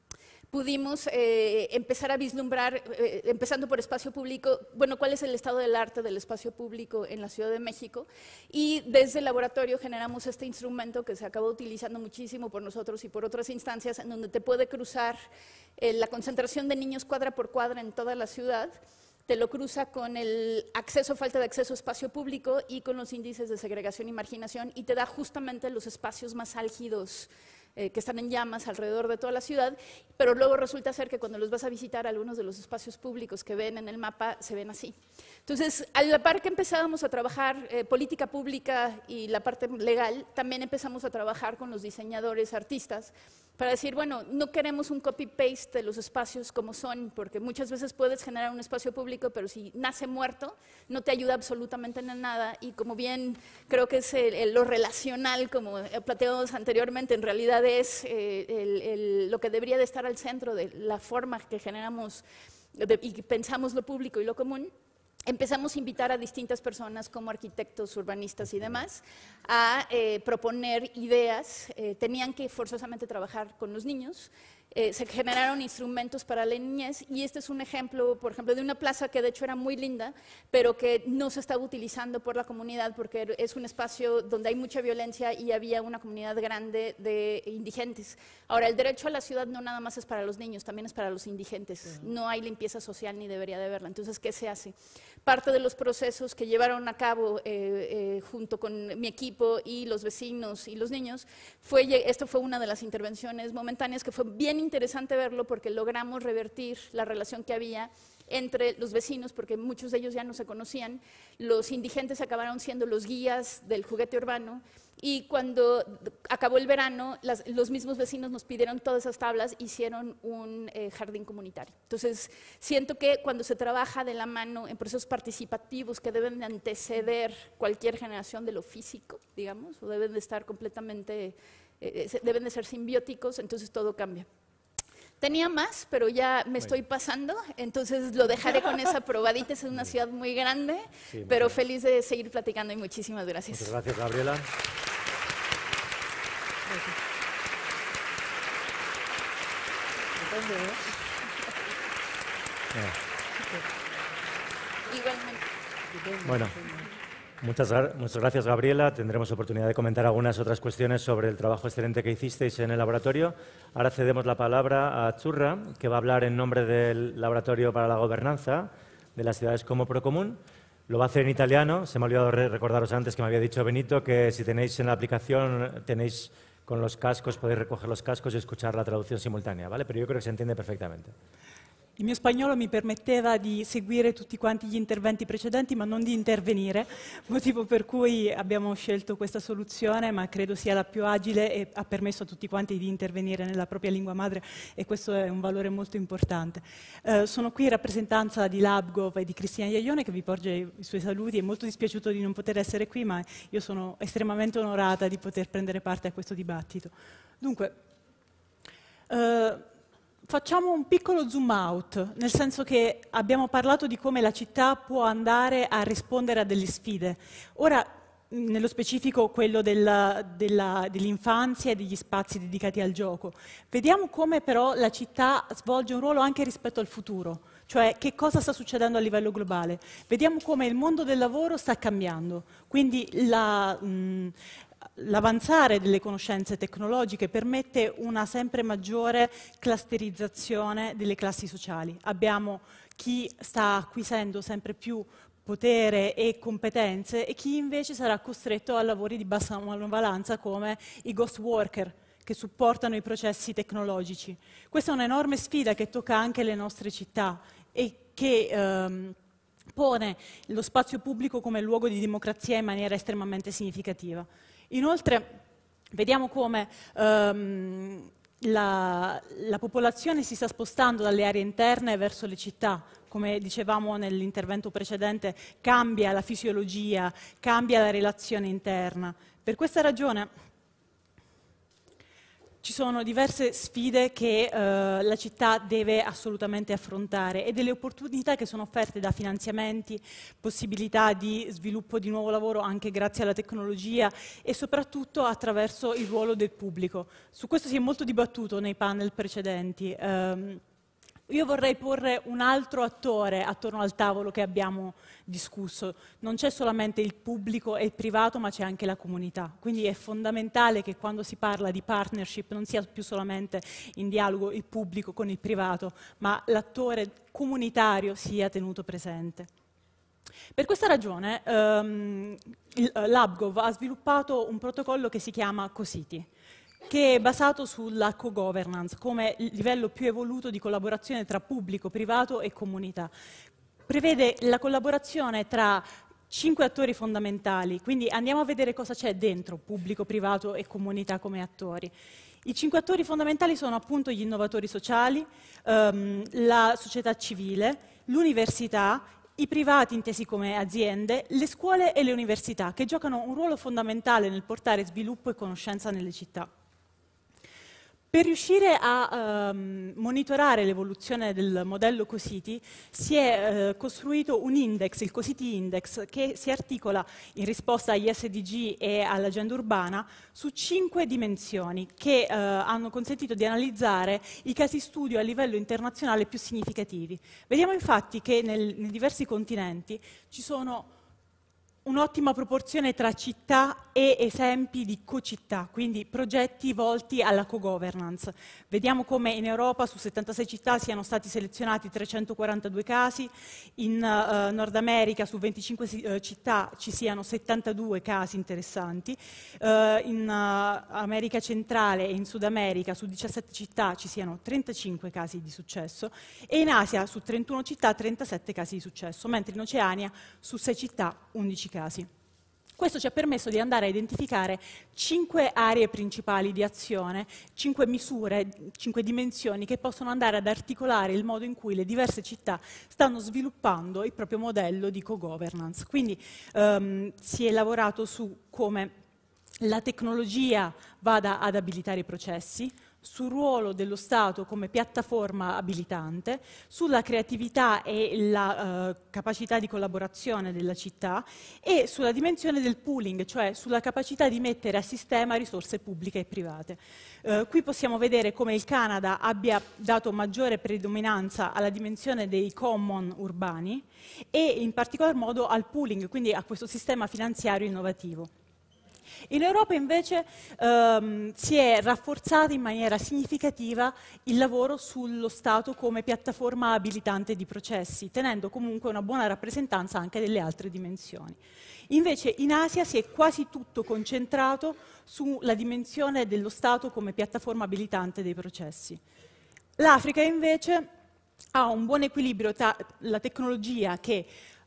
pudimos eh, empezar a vislumbrar, eh, empezando por espacio público, bueno, cuál es el estado del arte del espacio público en la Ciudad de México, y desde el laboratorio generamos este instrumento que se acabó utilizando muchísimo por nosotros y por otras instancias, en donde te puede cruzar eh, la concentración de niños cuadra por cuadra en toda la ciudad, te lo cruza con el acceso, falta de acceso a espacio público y con los índices de segregación y marginación, y te da justamente los espacios más álgidos Eh, que están en llamas alrededor de toda la ciudad, pero luego resulta ser que cuando los vas a visitar, algunos de los espacios públicos que ven en el mapa se ven así. Entonces, a la par que empezábamos a trabajar eh, política pública y la parte legal, también empezamos a trabajar con los diseñadores, artistas, para decir, bueno, no queremos un copy-paste de los espacios como son, porque muchas veces puedes generar un espacio público, pero si nace muerto, no te ayuda absolutamente en nada, y como bien creo que es el, el, lo relacional, como planteamos anteriormente, en realidad es eh, el, el, lo que debería de estar al centro de la forma que generamos de, y pensamos lo público y lo común. Empezamos a invitar a distintas personas como arquitectos, urbanistas y demás a eh, proponer ideas. Eh, tenían que forzosamente trabajar con los niños. Eh, se generaron instrumentos para la niñez, y este es un ejemplo, por ejemplo, de una plaza que de hecho era muy linda, pero que no se estaba utilizando por la comunidad porque es un espacio donde hay mucha violencia y había una comunidad grande de indigentes. Ahora, el derecho a la ciudad no nada más es para los niños, también es para los indigentes. No hay limpieza social ni debería de haberla. Entonces, ¿qué se hace? Parte de los procesos que llevaron a cabo eh, eh, junto con mi equipo y los vecinos y los niños, fue, esto fue una de las intervenciones momentáneas que fue bien interesante verlo, porque logramos revertir la relación que había entre los vecinos, porque muchos de ellos ya no se conocían. Los indigentes acabaron siendo los guías del juguete urbano, y cuando acabó el verano, las, los mismos vecinos nos pidieron todas esas tablas, hicieron un eh, jardín comunitario. Entonces, siento que cuando se trabaja de la mano en procesos participativos que deben de anteceder cualquier generación de lo físico, digamos, o deben de estar completamente, eh, deben de ser simbióticos, entonces todo cambia. Tenía más, pero ya me estoy pasando, entonces lo dejaré con esa probadita. Es una ciudad muy grande, sí, pero bien. Feliz de seguir platicando, y muchísimas gracias. Muchas gracias, Gabriela. Igualmente. Bueno, muchas, muchas gracias, Gabriela. Tendremos oportunidad de comentar algunas otras cuestiones sobre el trabajo excelente que hicisteis en el laboratorio. Ahora cedemos la palabra a Churra, que va a hablar en nombre del Laboratorio para la Gobernanza de las Ciudades como Procomún. Lo va a hacer en italiano. Se me ha olvidado recordaros antes que me había dicho Benito que si tenéis en la aplicación, tenéis con los cascos, podéis recoger los cascos y escuchar la traducción simultánea, ¿vale? Pero yo creo que se entiende perfectamente. Il mio spagnolo mi permetteva di seguire tutti quanti gli interventi precedenti, ma non di intervenire, motivo per cui abbiamo scelto questa soluzione, ma credo sia la più agile e ha permesso a tutti quanti di intervenire nella propria lingua madre, e questo è un valore molto importante. Eh, sono qui in rappresentanza di LabGov e di Cristina Iaione, che vi porge i suoi saluti. È molto dispiaciuto di non poter essere qui, ma io sono estremamente onorata di poter prendere parte a questo dibattito. Dunque, eh, facciamo un piccolo zoom out, nel senso che abbiamo parlato di come la città può andare a rispondere a delle sfide. Ora, nello specifico quello della, della, dell'infanzia e degli spazi dedicati al gioco. Vediamo come però la città svolge un ruolo anche rispetto al futuro, cioè che cosa sta succedendo a livello globale. Vediamo come il mondo del lavoro sta cambiando, quindi la... Mh, L'avanzare delle conoscenze tecnologiche permette una sempre maggiore clusterizzazione delle classi sociali. Abbiamo chi sta acquisendo sempre più potere e competenze e chi invece sarà costretto a lavori di bassa manovalanza come i ghost worker, che supportano i processi tecnologici. Questa è un'enorme sfida che tocca anche le nostre città e che ehm, pone lo spazio pubblico come luogo di democrazia in maniera estremamente significativa. Inoltre, vediamo come um, la, la popolazione si sta spostando dalle aree interne verso le città. Come dicevamo nell'intervento precedente, cambia la fisiologia, cambia la relazione interna. Per questa ragione ci sono diverse sfide che eh, la città deve assolutamente affrontare e delle opportunità che sono offerte da finanziamenti, possibilità di sviluppo di nuovo lavoro anche grazie alla tecnologia e soprattutto attraverso il ruolo del pubblico. Su questo si è molto dibattuto nei panel precedenti. Um, Io vorrei porre un altro attore attorno al tavolo che abbiamo discusso. Non c'è solamente il pubblico e il privato, ma c'è anche la comunità. Quindi è fondamentale che quando si parla di partnership non sia più solamente in dialogo il pubblico con il privato, ma l'attore comunitario sia tenuto presente. Per questa ragione um, l'Hubgov ha sviluppato un protocollo che si chiama CoCity, che è basato sulla co-governance come il livello più evoluto di collaborazione tra pubblico, privato e comunità. Prevede la collaborazione tra cinque attori fondamentali, quindi andiamo a vedere cosa c'è dentro pubblico, privato e comunità come attori. I cinque attori fondamentali sono appunto gli innovatori sociali, ehm, la società civile, l'università, i privati intesi come aziende, le scuole e le università, che giocano un ruolo fondamentale nel portare sviluppo e conoscenza nelle città. Per riuscire a um, monitorare l'evoluzione del modello CoCity si è uh, costruito un index, il CoCity Index, che si articola in risposta agli S D G e all'agenda urbana su cinque dimensioni che uh, hanno consentito di analizzare i casi studio a livello internazionale più significativi. Vediamo infatti che nel, nei diversi continenti ci sono un'ottima proporzione tra città e esempi di co-città, quindi progetti volti alla co-governance. Vediamo come in Europa su settantasei città siano stati selezionati trecentoquarantadue casi, in uh, Nord America su venticinque uh, città ci siano settantadue casi interessanti, uh, in uh, America centrale e in Sud America su diciassette città ci siano trentacinque casi di successo e in Asia su trentuno città trentasette casi di successo, mentre in Oceania su sei città undici casi. Questo ci ha permesso di andare a identificare cinque aree principali di azione, cinque misure, cinque dimensioni che possono andare ad articolare il modo in cui le diverse città stanno sviluppando il proprio modello di co-governance. Quindi um, si è lavorato su come la tecnologia vada ad abilitare i processi, sul ruolo dello Stato come piattaforma abilitante, sulla creatività e la uh, capacità di collaborazione della città e sulla dimensione del pooling, cioè sulla capacità di mettere a sistema risorse pubbliche e private. Uh, qui possiamo vedere come il Canada abbia dato maggiore predominanza alla dimensione dei common urbani e in particolar modo al pooling, quindi a questo sistema finanziario innovativo. In Europa invece ehm, si è rafforzato in maniera significativa il lavoro sullo Stato come piattaforma abilitante di processi, tenendo comunque una buona rappresentanza anche delle altre dimensioni. Invece in Asia si è quasi tutto concentrato sulla dimensione dello Stato come piattaforma abilitante dei processi. L'Africa invece ha un buon equilibrio tra la tecnologia che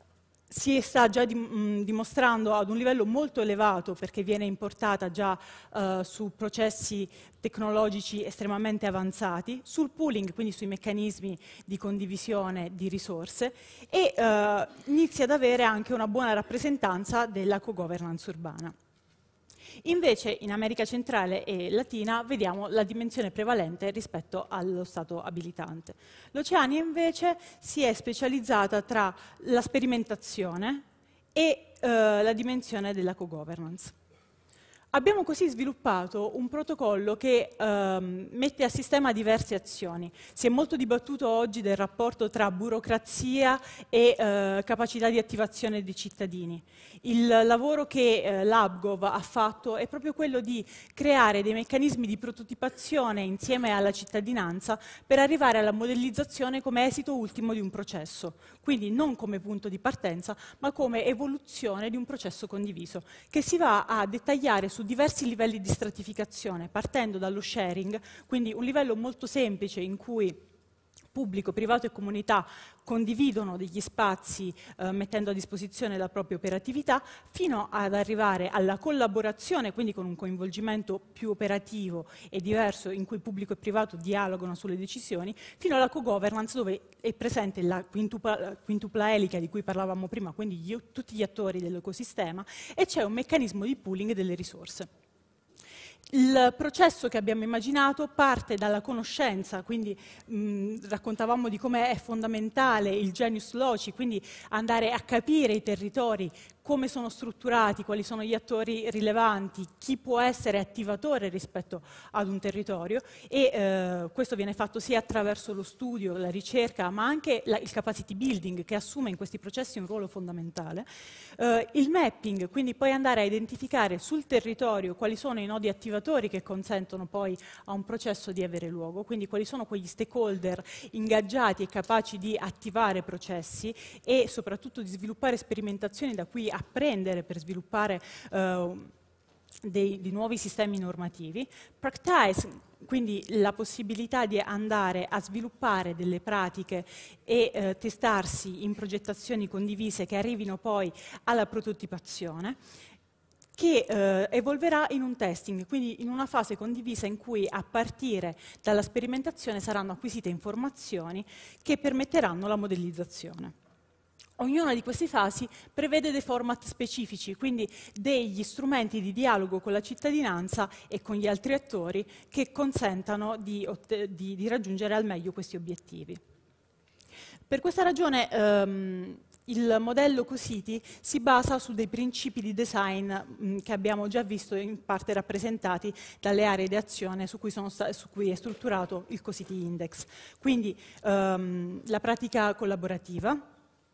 si sta già dimostrando ad un livello molto elevato perché viene importata già uh, su processi tecnologici estremamente avanzati, sul pooling, quindi sui meccanismi di condivisione di risorse e uh, inizia ad avere anche una buona rappresentanza della co-governance urbana. Invece in America centrale e latina vediamo la dimensione prevalente rispetto allo Stato abilitante. L'Oceania invece si è specializzata tra la sperimentazione e eh, la dimensione della co-governance. Abbiamo così sviluppato un protocollo che ehm, mette a sistema diverse azioni. Si è molto dibattuto oggi del rapporto tra burocrazia e eh, capacità di attivazione dei cittadini. Il lavoro che eh, l'Hubgov ha fatto è proprio quello di creare dei meccanismi di prototipazione insieme alla cittadinanza per arrivare alla modellizzazione come esito ultimo di un processo, quindi non come punto di partenza, ma come evoluzione di un processo condiviso, che si va a dettagliare su diversi livelli di stratificazione, partendo dallo sharing, quindi un livello molto semplice in cui pubblico, privato e comunità condividono degli spazi eh, mettendo a disposizione la propria operatività, fino ad arrivare alla collaborazione, quindi con un coinvolgimento più operativo e diverso in cui pubblico e privato dialogano sulle decisioni, fino alla co-governance dove è presente la quintupla, quintupla elica di cui parlavamo prima, quindi gli, tutti gli attori dell'ecosistema, e c'è un meccanismo di pooling delle risorse. Il processo che abbiamo immaginato parte dalla conoscenza, quindi mh, raccontavamo di come è fondamentale il genius loci, quindi andare a capire i territori, come sono strutturati, quali sono gli attori rilevanti, chi può essere attivatore rispetto ad un territorio, e eh, questo viene fatto sia attraverso lo studio, la ricerca, ma anche la, il capacity building, che assume in questi processi un ruolo fondamentale. Eh, il mapping, quindi poi andare a identificare sul territorio quali sono i nodi attivatori che consentono poi a un processo di avere luogo, quindi quali sono quegli stakeholder ingaggiati e capaci di attivare processi e soprattutto di sviluppare sperimentazioni da cui apprendere per sviluppare eh, dei, di nuovi sistemi normativi. Practice, quindi la possibilità di andare a sviluppare delle pratiche e eh, testarsi in progettazioni condivise che arrivino poi alla prototipazione, che eh, evolverà in un testing, quindi in una fase condivisa in cui a partire dalla sperimentazione saranno acquisite informazioni che permetteranno la modellizzazione. Ognuna di queste fasi prevede dei format specifici, quindi degli strumenti di dialogo con la cittadinanza e con gli altri attori che consentano di, di, di raggiungere al meglio questi obiettivi. Per questa ragione ehm, il modello Cositi si basa su dei principi di design mh, che abbiamo già visto in parte rappresentati dalle aree di azione su cui, sono su cui è strutturato il Cositi Index. Quindi ehm, la pratica collaborativa,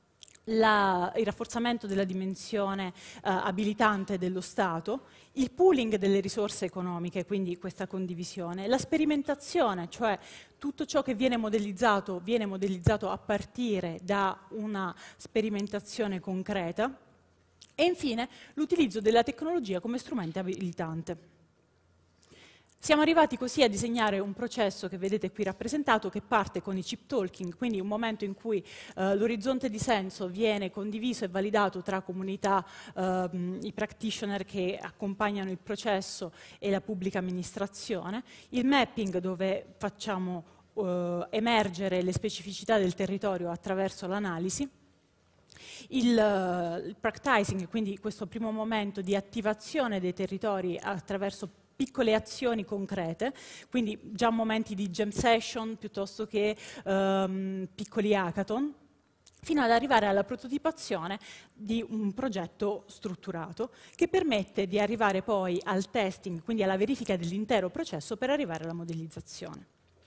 La, il rafforzamento della dimensione eh, abilitante dello Stato, il pooling delle risorse economiche, quindi questa condivisione, la sperimentazione, cioè tutto ciò che viene modellizzato viene modellizzato a partire da una sperimentazione concreta, e infine l'utilizzo della tecnologia come strumento abilitante. Siamo arrivati così a disegnare un processo che vedete qui rappresentato, che parte con i chip talking, quindi un momento in cui eh, l'orizzonte di senso viene condiviso e validato tra comunità, eh, i practitioner che accompagnano il processo e la pubblica amministrazione, il mapping dove facciamo eh, emergere le specificità del territorio attraverso l'analisi, Il, uh, il practicing, quindi questo primo momento di attivazione dei territori attraverso piccole azioni concrete, quindi già momenti di jam session piuttosto che um, piccoli hackathon, fino ad arrivare alla prototipazione di un progetto strutturato che permette di arrivare poi al testing, quindi alla verifica dell'intero processo per arrivare alla modellizzazione.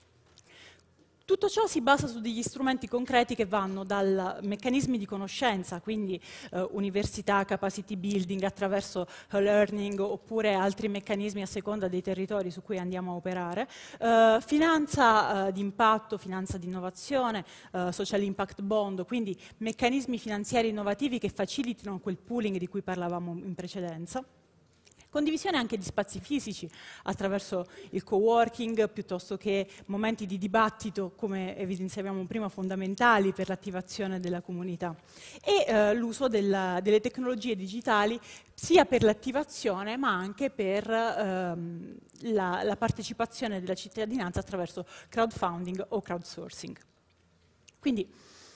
Tutto ciò si basa su degli strumenti concreti che vanno dai meccanismi di conoscenza, quindi eh, università, capacity building attraverso learning oppure altri meccanismi a seconda dei territori su cui andiamo a operare, eh, finanza eh, di impatto, finanza di innovazione, eh, social impact bond, quindi meccanismi finanziari innovativi che facilitino quel pooling di cui parlavamo in precedenza. Condivisione anche di spazi fisici attraverso il coworking, piuttosto che momenti di dibattito, come evidenziavamo prima, fondamentali per l'attivazione della comunità. E eh, l'uso delle tecnologie digitali sia per l'attivazione ma anche per ehm, la, la partecipazione della cittadinanza attraverso crowdfunding o crowdsourcing. Quindi,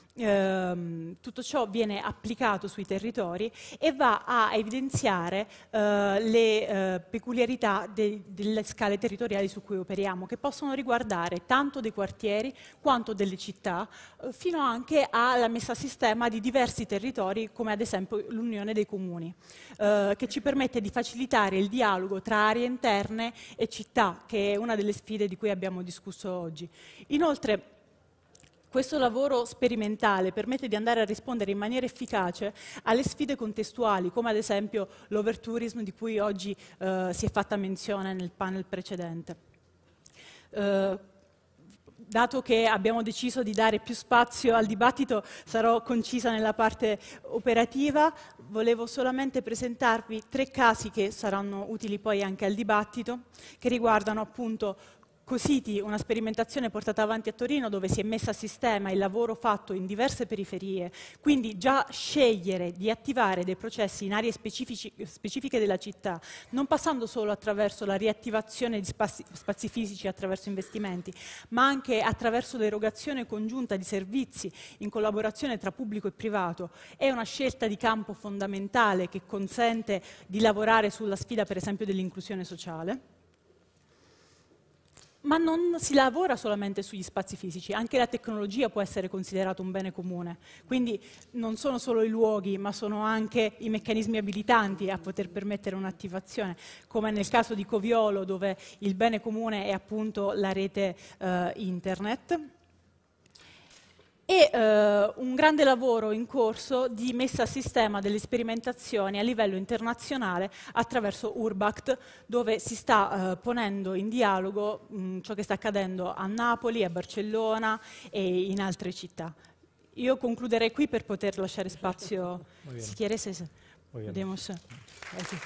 Ehm, tutto ciò viene applicato sui territori e va a evidenziare eh, le eh, peculiarità de delle scale territoriali su cui operiamo, che possono riguardare tanto dei quartieri quanto delle città, eh, fino anche alla messa a sistema di diversi territori, come ad esempio l'Unione dei Comuni, eh, che ci permette di facilitare il dialogo tra aree interne e città, che è una delle sfide di cui abbiamo discusso oggi. Inoltre, questo lavoro sperimentale permette di andare a rispondere in maniera efficace alle sfide contestuali, come ad esempio l'overtourism di cui oggi eh, si è fatta menzione nel panel precedente. Eh, dato che abbiamo deciso di dare più spazio al dibattito, sarò concisa nella parte operativa. Volevo solamente presentarvi tre casi che saranno utili poi anche al dibattito, che riguardano appunto Cositi, una sperimentazione portata avanti a Torino dove si è messa a sistema il lavoro fatto in diverse periferie, quindi già scegliere di attivare dei processi in aree specifiche della città, non passando solo attraverso la riattivazione di spazi, spazi fisici attraverso investimenti, ma anche attraverso l'erogazione congiunta di servizi in collaborazione tra pubblico e privato, è una scelta di campo fondamentale che consente di lavorare sulla sfida per esempio dell'inclusione sociale. Ma non si lavora solamente sugli spazi fisici, anche la tecnologia può essere considerata un bene comune. Quindi non sono solo i luoghi, ma sono anche i meccanismi abilitanti a poter permettere un'attivazione, come nel caso di Coviolo, dove il bene comune è appunto la rete eh, internet. E eh, un grande lavoro in corso di messa a sistema delle sperimentazioni a livello internazionale attraverso Urbact, dove si sta eh, ponendo in dialogo mh, ciò che sta accadendo a Napoli, a Barcellona e in altre città. Io concluderei qui per poter lasciare spazio, si quieres, se podemos. Gracias.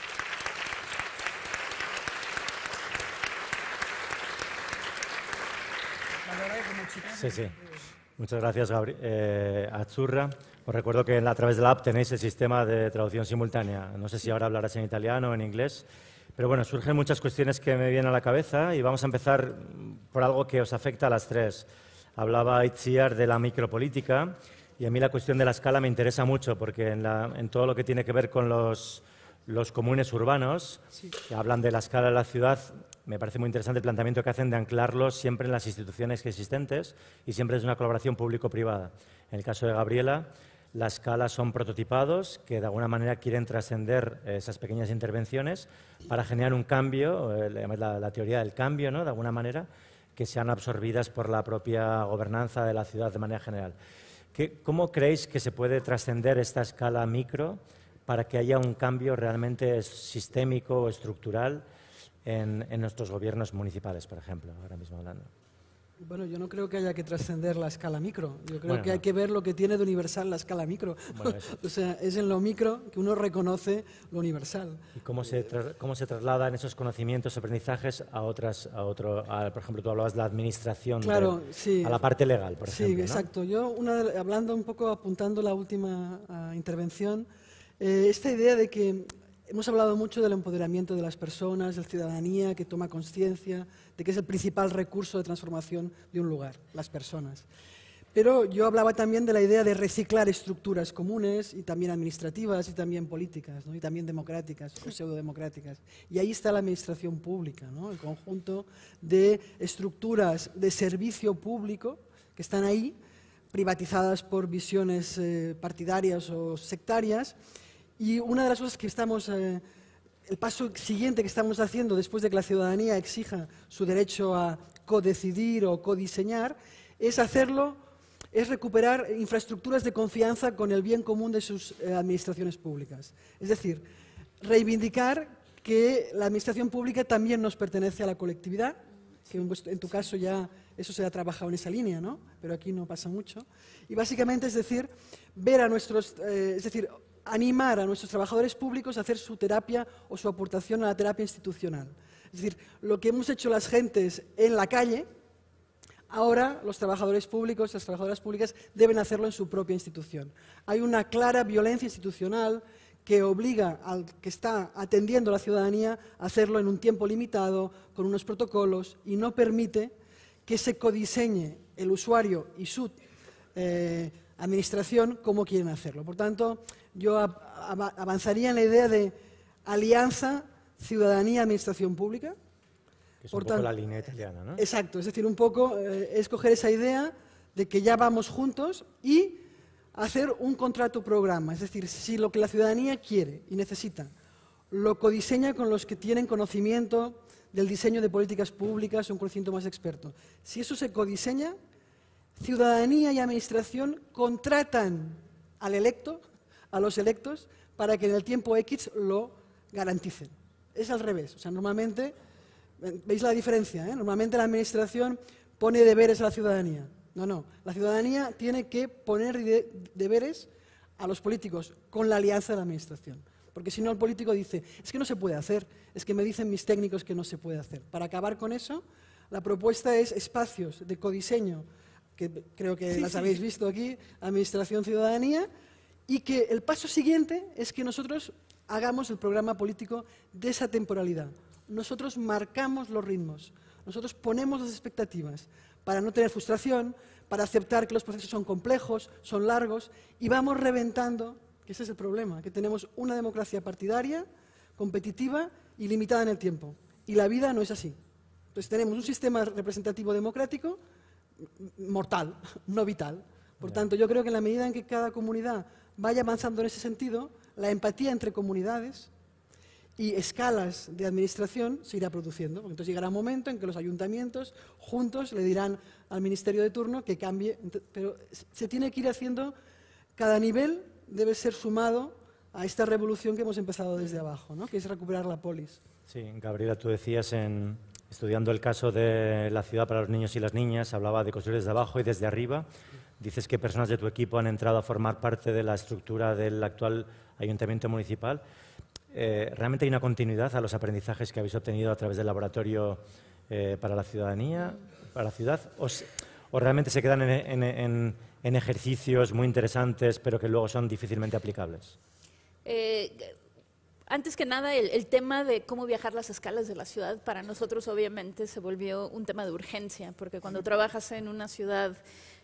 Sí, sí. Muchas gracias, Gabri eh, Azzurra. Os recuerdo que a través de la app tenéis el sistema de traducción simultánea. No sé si ahora hablarás en italiano o en inglés, pero bueno, surgen muchas cuestiones que me vienen a la cabeza y vamos a empezar por algo que os afecta a las tres. Hablaba Itziar de la micropolítica y a mí la cuestión de la escala me interesa mucho porque en, la, en todo lo que tiene que ver con los, los comunes urbanos, sí, que hablan de la escala de la ciudad, me parece muy interesante el planteamiento que hacen de anclarlos siempre en las instituciones existentes y siempre es una colaboración público-privada. En el caso de Gabriela, la escala son prototipados que de alguna manera quieren trascender esas pequeñas intervenciones para generar un cambio, la, la teoría del cambio, ¿no?, de alguna manera, que sean absorbidas por la propia gobernanza de la ciudad de manera general. ¿Qué, ¿Cómo creéis que se puede trascender esta escala micro para que haya un cambio realmente sistémico o estructural En, en nuestros gobiernos municipales, por ejemplo, ahora mismo hablando? Bueno, yo no creo que haya que trascender la escala micro. Yo creo bueno, que no. hay que ver lo que tiene de universal la escala micro. Bueno, o sea, es en lo micro que uno reconoce lo universal. ¿Y cómo se, cómo se trasladan esos conocimientos, aprendizajes a otras, a otro, a, por ejemplo, tú hablabas de la administración, claro, de, sí. a la parte legal, por sí, ejemplo? Sí, exacto. ¿No? Yo, una de, hablando un poco, apuntando la última uh, intervención, eh, esta idea de que hemos hablado mucho del empoderamiento de las personas, de la ciudadanía que toma conciencia de que es el principal recurso de transformación de un lugar, las personas. Pero yo hablaba también de la idea de reciclar estructuras comunes y también administrativas y también políticas, ¿no?, y también democráticas o pseudodemocráticas. Y ahí está la administración pública, ¿no?, el conjunto de estructuras de servicio público que están ahí, privatizadas por visiones eh, partidarias o sectarias. Y una de las cosas que estamos, eh, el paso siguiente que estamos haciendo después de que la ciudadanía exija su derecho a codecidir o codiseñar, es hacerlo, es recuperar infraestructuras de confianza con el bien común de sus eh, administraciones públicas. Es decir, reivindicar que la administración pública también nos pertenece a la colectividad, que en, vuestro, en tu caso ya eso se ha trabajado en esa línea, ¿no?, pero aquí no pasa mucho. Y básicamente es decir, ver a nuestros, eh, es decir, animar a nuestros trabajadores públicos a hacer su terapia o su aportación a la terapia institucional. Es decir, lo que hemos hecho las gentes en la calle, ahora los trabajadores públicos, las trabajadoras públicas deben hacerlo en su propia institución. Hay una clara violencia institucional que obliga al que está atendiendo a la ciudadanía a hacerlo en un tiempo limitado, con unos protocolos, y no permite que se codiseñe el usuario y su eh, administración como quieren hacerlo. Por tanto, yo avanzaría en la idea de alianza, ciudadanía, administración pública. Que es un Por poco tanto, la línea italiana, ¿no? Exacto, es decir, un poco eh, escoger esa idea de que ya vamos juntos y hacer un contrato programa. Es decir, si lo que la ciudadanía quiere y necesita lo codiseña con los que tienen conocimiento del diseño de políticas públicas, un conocimiento más experto. Si eso se codiseña, ciudadanía y administración contratan al electo, a los electos, para que en el tiempo X lo garanticen. Es al revés. O sea, normalmente, ¿veis la diferencia? ¿eh? Normalmente la administración pone deberes a la ciudadanía. No, no. La ciudadanía tiene que poner de deberes a los políticos con la alianza de la administración. Porque si no, el político dice, es que no se puede hacer, es que me dicen mis técnicos que no se puede hacer. Para acabar con eso, la propuesta es espacios de codiseño, que creo que sí, las sí. habéis visto aquí, administración-ciudadanía, y que el paso siguiente es que nosotros hagamos el programa político de esa temporalidad. Nosotros marcamos los ritmos, nosotros ponemos las expectativas para no tener frustración, para aceptar que los procesos son complejos, son largos, y vamos reventando, que ese es el problema, que tenemos una democracia partidaria, competitiva y limitada en el tiempo. Y la vida no es así. Entonces tenemos un sistema representativo democrático mortal, no vital. Por tanto, yo creo que en la medida en que cada comunidad vaya avanzando en ese sentido, la empatía entre comunidades y escalas de administración se irá produciendo. Porque entonces llegará un momento en que los ayuntamientos juntos le dirán al ministerio de turno que cambie, pero se tiene que ir haciendo, cada nivel debe ser sumado a esta revolución que hemos empezado desde abajo, ¿no? Que es recuperar la polis. Sí, Gabriela, tú decías, en, estudiando el caso de la ciudad para los niños y las niñas, hablaba de construir desde abajo y desde arriba. Dices que personas de tu equipo han entrado a formar parte de la estructura del actual ayuntamiento municipal. Eh, ¿Realmente hay una continuidad a los aprendizajes que habéis obtenido a través del laboratorio eh, para la ciudadanía, para la ciudad? ¿O, o realmente se quedan en, en, en, en ejercicios muy interesantes, pero que luego son difícilmente aplicables? Eh, antes que nada, el, el tema de cómo viajar las escalas de la ciudad, para nosotros obviamente se volvió un tema de urgencia, porque cuando trabajas en una ciudad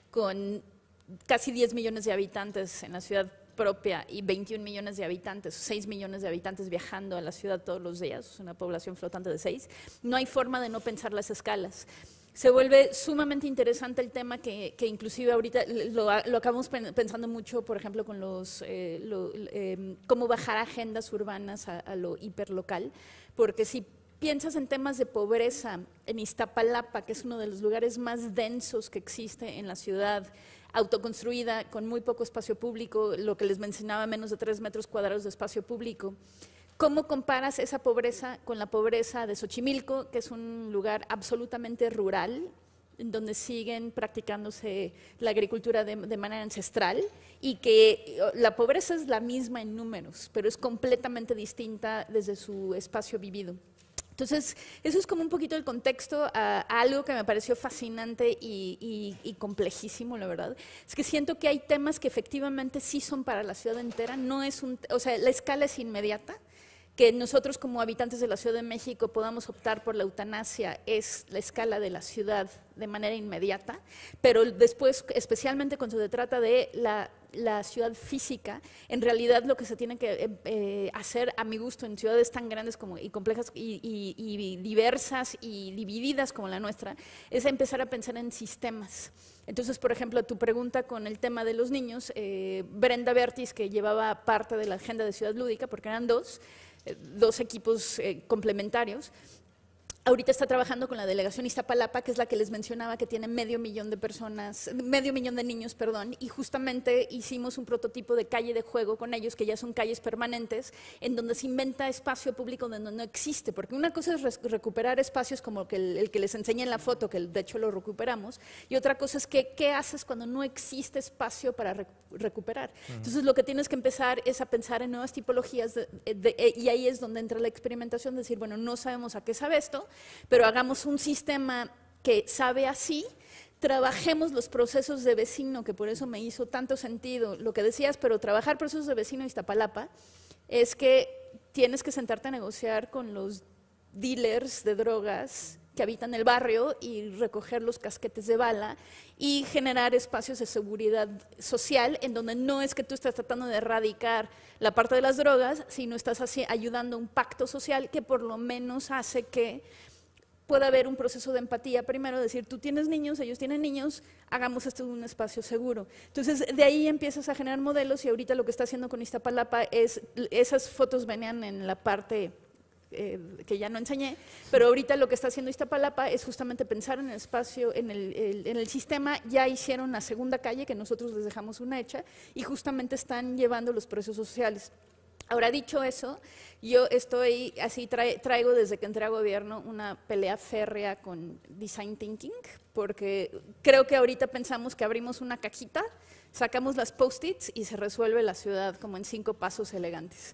con casi diez millones de habitantes en la ciudad propia y veintiún millones de habitantes, seis millones de habitantes viajando a la ciudad todos los días, una población flotante de seis, no hay forma de no pensar las escalas. Se vuelve sumamente interesante el tema que, que inclusive ahorita lo, lo acabamos pensando mucho, por ejemplo, con los, eh, lo, eh, cómo bajar agendas urbanas a, a lo hiperlocal, porque si piensas en temas de pobreza, en Iztapalapa, que es uno de los lugares más densos que existe en la ciudad, autoconstruida, con muy poco espacio público, lo que les mencionaba, menos de tres metros cuadrados de espacio público. ¿Cómo comparas esa pobreza con la pobreza de Xochimilco, que es un lugar absolutamente rural, en donde siguen practicándose la agricultura de, de manera ancestral y que la pobreza es la misma en números, pero es completamente distinta desde su espacio vivido? Entonces, eso es como un poquito el contexto a, a algo que me pareció fascinante y, y, y complejísimo, la verdad. Es que siento que hay temas que efectivamente sí son para la ciudad entera, no es un, o sea, la escala es inmediata, que nosotros como habitantes de la Ciudad de México podamos optar por la eutanasia es la escala de la ciudad de manera inmediata, pero después, especialmente cuando se trata de la, la ciudad física, en realidad lo que se tiene que eh, hacer, a mi gusto, en ciudades tan grandes como, y complejas y, y, y diversas y divididas como la nuestra, es empezar a pensar en sistemas. Entonces, por ejemplo, tu pregunta con el tema de los niños, eh, Brenda Bertis, que llevaba parte de la agenda de Ciudad Lúdica, porque eran dos, dos equipos eh, complementarios, ahorita está trabajando con la delegación Iztapalapa, que es la que les mencionaba, que tiene medio millón de personas, medio millón de niños, perdón, y justamente hicimos un prototipo de calle de juego con ellos, que ya son calles permanentes, en donde se inventa espacio público donde no existe, porque una cosa es recuperar espacios como que el, el que les enseñé en la foto, que de hecho lo recuperamos, y otra cosa es que qué haces cuando no existe espacio para rec recuperar. Uh-huh. Entonces lo que tienes que empezar es a pensar en nuevas tipologías, de, de, de, y ahí es donde entra la experimentación, decir, bueno, no sabemos a qué sabe esto, pero hagamos un sistema que sabe así, trabajemos los procesos de vecino, que por eso me hizo tanto sentido lo que decías, pero trabajar procesos de vecino en Iztapalapa es que tienes que sentarte a negociar con los dealers de drogas que habitan el barrio y recoger los casquetes de bala y generar espacios de seguridad social en donde no es que tú estás tratando de erradicar la parte de las drogas, sino estás así, ayudando a un pacto social que por lo menos hace que pueda haber un proceso de empatía. Primero decir, tú tienes niños, ellos tienen niños, hagamos esto en un espacio seguro. Entonces, de ahí empiezas a generar modelos y ahorita lo que está haciendo con Iztapalapa es, esas fotos venían en la parte Eh, que ya no enseñé, pero ahorita lo que está haciendo Iztapalapa es justamente pensar en el espacio, en el, el, en el sistema. Ya hicieron la segunda calle, que nosotros les dejamos una hecha, y justamente están llevando los procesos sociales. Ahora, dicho eso, yo estoy, así trae, traigo desde que entré a gobierno una pelea férrea con Design Thinking, porque creo que ahorita pensamos que abrimos una cajita, sacamos las post-its y se resuelve la ciudad como en cinco pasos elegantes.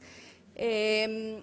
Eh,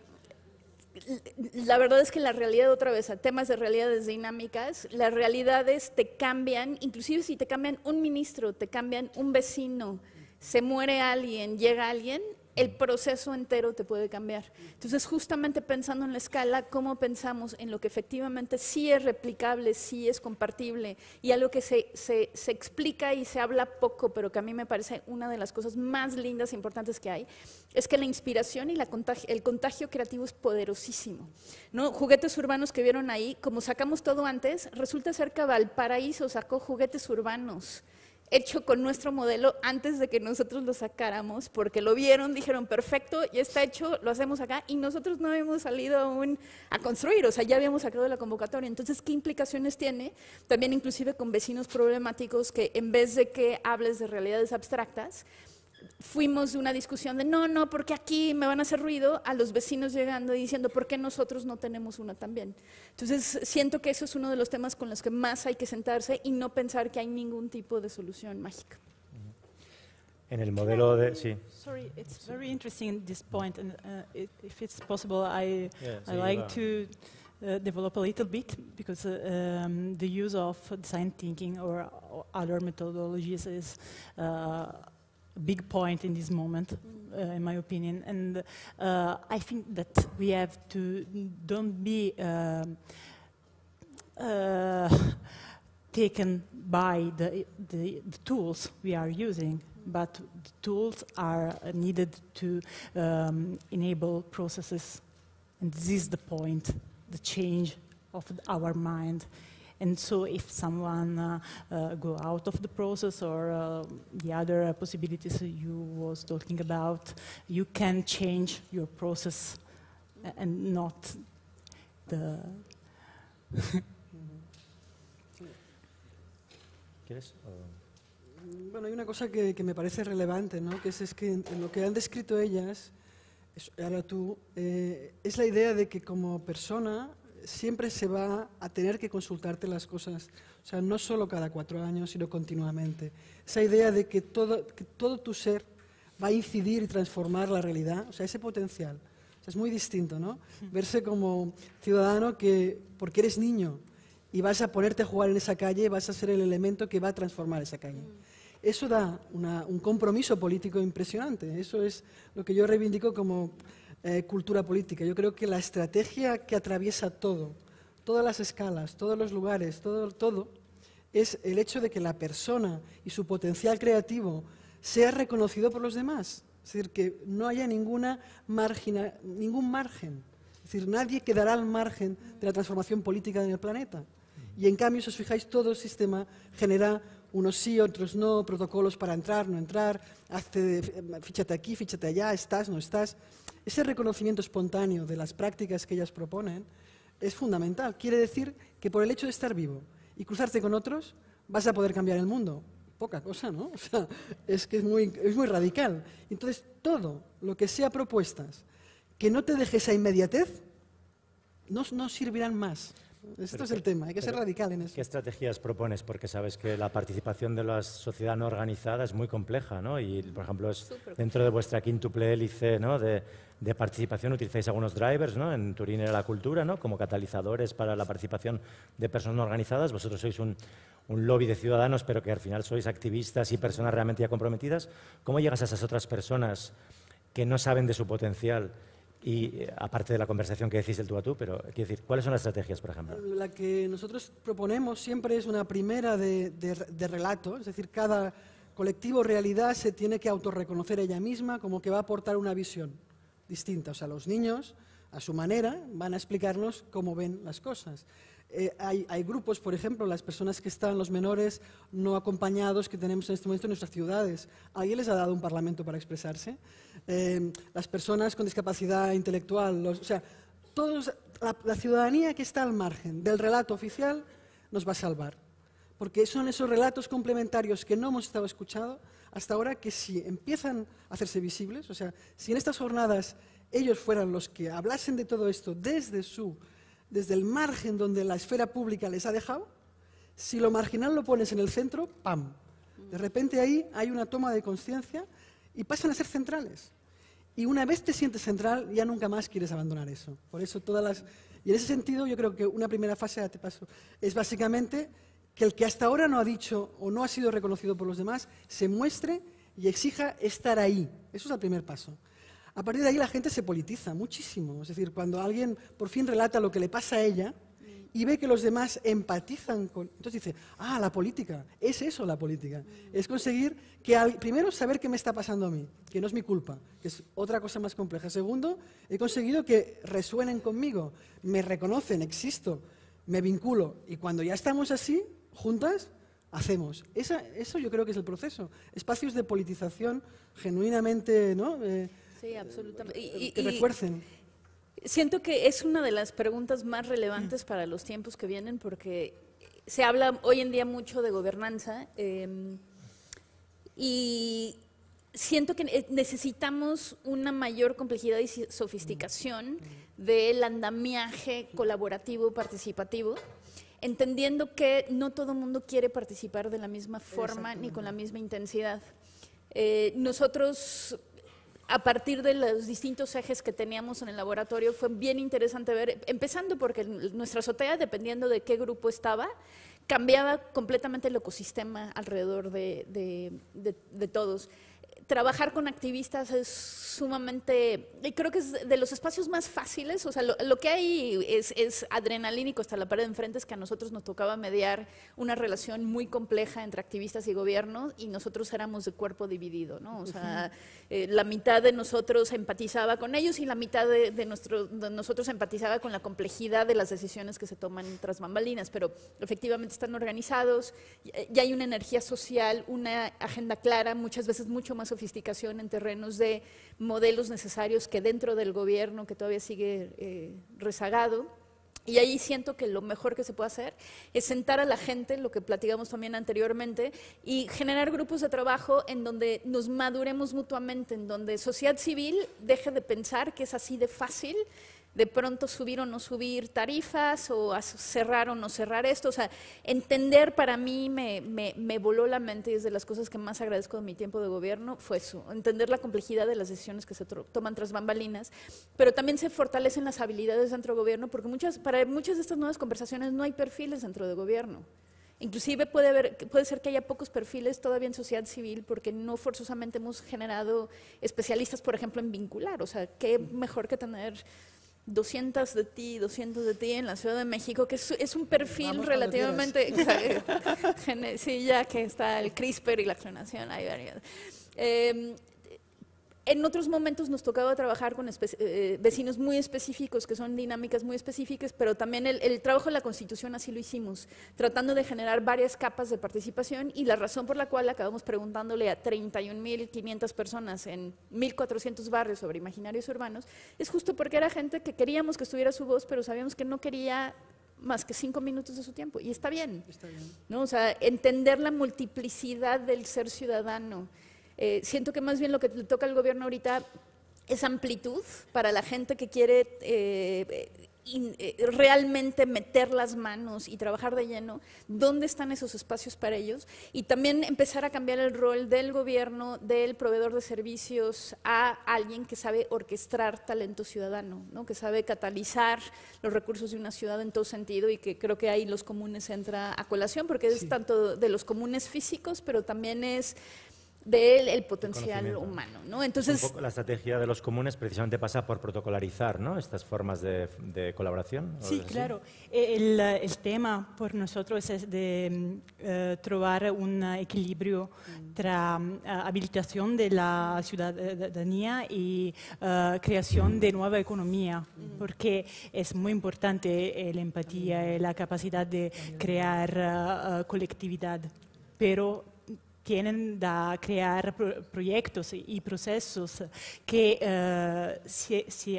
La verdad es que la realidad, otra vez, a temas de realidades dinámicas, las realidades te cambian, inclusive si te cambian un ministro, te cambian un vecino, se muere alguien, llega alguien, el proceso entero te puede cambiar. Entonces, justamente pensando en la escala, cómo pensamos en lo que efectivamente sí es replicable, sí es compartible, y algo que se, se, se explica y se habla poco, pero que a mí me parece una de las cosas más lindas e importantes que hay, es que la inspiración y la contagio, el contagio creativo es poderosísimo, ¿no? Juguetes urbanos que vieron ahí, como sacamos todo antes, resulta ser que Valparaíso sacó juguetes urbanos, hecho con nuestro modelo antes de que nosotros lo sacáramos, porque lo vieron, dijeron, perfecto, ya está hecho, lo hacemos acá, y nosotros no habíamos salido aún a construir, o sea, ya habíamos sacado de la convocatoria. Entonces, ¿qué implicaciones tiene? También inclusive con vecinos problemáticos que en vez de que hables de realidades abstractas, fuimos de una discusión de no, no, porque aquí me van a hacer ruido, a los vecinos llegando y diciendo, ¿por qué nosotros no tenemos una también? Entonces, siento que eso es uno de los temas con los que más hay que sentarse y no pensar que hay ningún tipo de solución mágica. En el modelo de... Sí. Sorry, it's very interesting this point, and uh, it, if it's possible, I, Yeah, I sí, like va. to uh, develop a little bit, because uh, um, the use of design thinking or, or other methodologies is uh, a big point in this moment, uh, in my opinion. And uh, I think that we have to don't be um, uh, taken by the, the, the tools we are using, but the tools are needed to um, enable processes. And this is the point, the change of our mind. And so if someone uh, uh, go out of the process or uh, the other uh, possibilities you was talking about, you can change your process and not the... ¿Quieres? O... Bueno, hay una cosa que, que me parece relevante, ¿no? Que es, es que en, en lo que han descrito ellas, es, ahora tú, eh, es la idea de que como persona siempre se va a tener que consultarte las cosas, o sea, no solo cada cuatro años, sino continuamente. Esa idea de que todo, que todo tu ser va a incidir y transformar la realidad, o sea, ese potencial. O sea, es muy distinto, ¿no? Verse como ciudadano que, porque eres niño y vas a ponerte a jugar en esa calle, vas a ser el elemento que va a transformar esa calle. Eso da una, un compromiso político impresionante. Eso es lo que yo reivindico como eh, cultura política. Yo creo que la estrategia que atraviesa todo, todas las escalas, todos los lugares, todo, todo, es el hecho de que la persona y su potencial creativo sea reconocido por los demás. Es decir, que no haya ninguna margina, ningún margen. Es decir, nadie quedará al margen de la transformación política en el planeta. Y en cambio, si os fijáis, todo el sistema genera unos sí, otros no, protocolos para entrar, no entrar, hazte, fíchate aquí, fíchate allá, estás, no estás. Ese reconocimiento espontáneo de las prácticas que ellas proponen es fundamental. Quiere decir que por el hecho de estar vivo y cruzarte con otros, vas a poder cambiar el mundo. Poca cosa, ¿no? O sea, es que es muy, es muy radical. Entonces, todo lo que sea propuestas que no te deje esa inmediatez, no, no servirán más. Esto Pero es el tema, hay que ser radical en eso. ¿Qué estrategias propones? Porque sabes que la participación de la sociedad no organizada es muy compleja, ¿no? Y, por ejemplo, es dentro de vuestra quíntuple hélice, ¿no? de, de participación utilizáis algunos drivers, ¿no? En Turín era la cultura, ¿no? Como catalizadores para la participación de personas no organizadas. Vosotros sois un, un lobby de ciudadanos, pero que al final sois activistas y personas realmente ya comprometidas. ¿Cómo llegas a esas otras personas que no saben de su potencial? Y aparte de la conversación que decís el tú a tú, pero quiero decir, ¿cuáles son las estrategias, por ejemplo? La que nosotros proponemos siempre es una primera de, de, de relato, es decir, cada colectivo realidad se tiene que autorreconocer ella misma como que va a aportar una visión distinta. O sea, los niños, a su manera, van a explicarnos cómo ven las cosas. Eh, hay, hay grupos, por ejemplo, las personas que están, los menores no acompañados que tenemos en este momento en nuestras ciudades. ¿Alguien les ha dado un parlamento para expresarse? Eh, las personas con discapacidad intelectual, los, o sea, todos, la, la ciudadanía que está al margen del relato oficial nos va a salvar. Porque son esos relatos complementarios que no hemos estado escuchando hasta ahora que si empiezan a hacerse visibles, o sea, si en estas jornadas ellos fueran los que hablasen de todo esto desde su... desde el margen donde la esfera pública les ha dejado, si lo marginal lo pones en el centro, ¡pam! De repente ahí hay una toma de conciencia y pasan a ser centrales. Y una vez te sientes central, ya nunca más quieres abandonar eso. Por eso todas las... Y en ese sentido yo creo que una primera fase, ya te paso, es básicamente que el que hasta ahora no ha dicho o no ha sido reconocido por los demás, se muestre y exija estar ahí. Eso es el primer paso. A partir de ahí la gente se politiza muchísimo. Es decir, cuando alguien por fin relata lo que le pasa a ella y ve que los demás empatizan con... Entonces dice, ah, la política, es eso la política. Es conseguir que, al, primero, saber qué me está pasando a mí, que no es mi culpa, que es otra cosa más compleja. Segundo, he conseguido que resuenen conmigo, me reconocen, existo, me vinculo. Y cuando ya estamos así, juntas, hacemos. Esa, eso yo creo que es el proceso. Espacios de politización genuinamente, ¿no? Eh, sí, absolutamente. Y, que y, refuercen. Siento que es una de las preguntas más relevantes para los tiempos que vienen, porque se habla hoy en día mucho de gobernanza eh, y siento que necesitamos una mayor complejidad y sofisticación del andamiaje colaborativo, participativo, entendiendo que no todo el mundo quiere participar de la misma forma ni con la misma intensidad. Eh, nosotros, a partir de los distintos ejes que teníamos en el laboratorio, fue bien interesante ver, empezando porque nuestra azotea, dependiendo de qué grupo estaba, cambiaba completamente el ecosistema alrededor de, de, de, de todos. Trabajar con activistas es sumamente, creo que es de los espacios más fáciles, o sea, lo, lo que hay es, es adrenalínico hasta la pared de enfrente, es que a nosotros nos tocaba mediar una relación muy compleja entre activistas y gobierno y nosotros éramos de cuerpo dividido, ¿no? O sea, eh, la mitad de nosotros empatizaba con ellos y la mitad de, de, nuestro, de nosotros empatizaba con la complejidad de las decisiones que se toman tras bambalinas, pero efectivamente están organizados, ya hay una energía social, una agenda clara, muchas veces mucho más sofisticación en terrenos de modelos necesarios que dentro del gobierno, que todavía sigue eh, rezagado. Y ahí siento que lo mejor que se puede hacer es sentar a la gente, lo que platicamos también anteriormente, y generar grupos de trabajo en donde nos maduremos mutuamente, en donde sociedad civil deje de pensar que es así de fácil de pronto subir o no subir tarifas, o cerrar o no cerrar esto. O sea, entender para mí me, me, me voló la mente, y es de las cosas que más agradezco de mi tiempo de gobierno, fue eso, entender la complejidad de las decisiones que se toman tras bambalinas, pero también se fortalecen las habilidades dentro del gobierno, porque muchas, para muchas de estas nuevas conversaciones no hay perfiles dentro del gobierno. Inclusive puede, haber, puede ser que haya pocos perfiles todavía en sociedad civil, porque no forzosamente hemos generado especialistas, por ejemplo, en vincular. O sea, qué mejor que tener doscientos de ti, doscientos de ti en la Ciudad de México, que es, es un perfil Vamos relativamente... Sí, ya que está el CRISPR y la clonación, hay varias. Eh, En otros momentos nos tocaba trabajar con eh, vecinos muy específicos, que son dinámicas muy específicas, pero también el, el trabajo de la Constitución así lo hicimos, tratando de generar varias capas de participación, y la razón por la cual acabamos preguntándole a treinta y un mil quinientas personas en mil cuatrocientos barrios sobre imaginarios urbanos, es justo porque era gente que queríamos que estuviera su voz, pero sabíamos que no quería más que cinco minutos de su tiempo, y está bien, está bien. ¿no? O sea, entender la multiplicidad del ser ciudadano. Eh, siento que más bien lo que le toca al gobierno ahorita es amplitud para la gente que quiere eh, in, eh, realmente meter las manos y trabajar de lleno. ¿Dónde están esos espacios para ellos? Y también empezar a cambiar el rol del gobierno, del proveedor de servicios, a alguien que sabe orquestar talento ciudadano, ¿no? Que sabe catalizar los recursos de una ciudad en todo sentido, y que creo que ahí los comunes entra a colación, porque es sí. tanto de los comunes físicos, pero también es del el potencial humano, ¿no? Entonces, un poco la estrategia de los comunes precisamente pasa por protocolarizar, ¿no?, estas formas de, de colaboración. Sí, claro. El, el tema por nosotros es de uh, trovar un equilibrio tra uh, habilitación de la ciudadanía y uh, creación de nueva economía, porque es muy importante la empatía y la capacidad de crear uh, uh, colectividad, pero tienen que crear pro proyectos y procesos que, uh, si, si,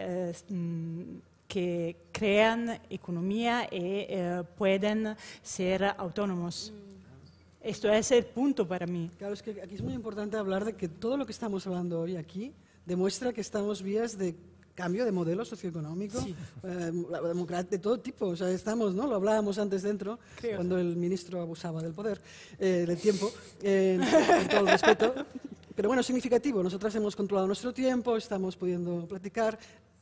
uh, que crean economía y uh, pueden ser autónomos. Mm. Esto es el punto para mí. Claro, es que aquí es muy importante hablar de que todo lo que estamos hablando hoy aquí demuestra que estamos vías de cambio de modelo socioeconómico, sí. eh, de todo tipo. O sea, estamos, ¿no? Lo hablábamos antes dentro, Creo. cuando el ministro abusaba del poder, eh, del tiempo, eh, con todo el respeto. Pero bueno, significativo. Nosotras hemos controlado nuestro tiempo, estamos pudiendo platicar.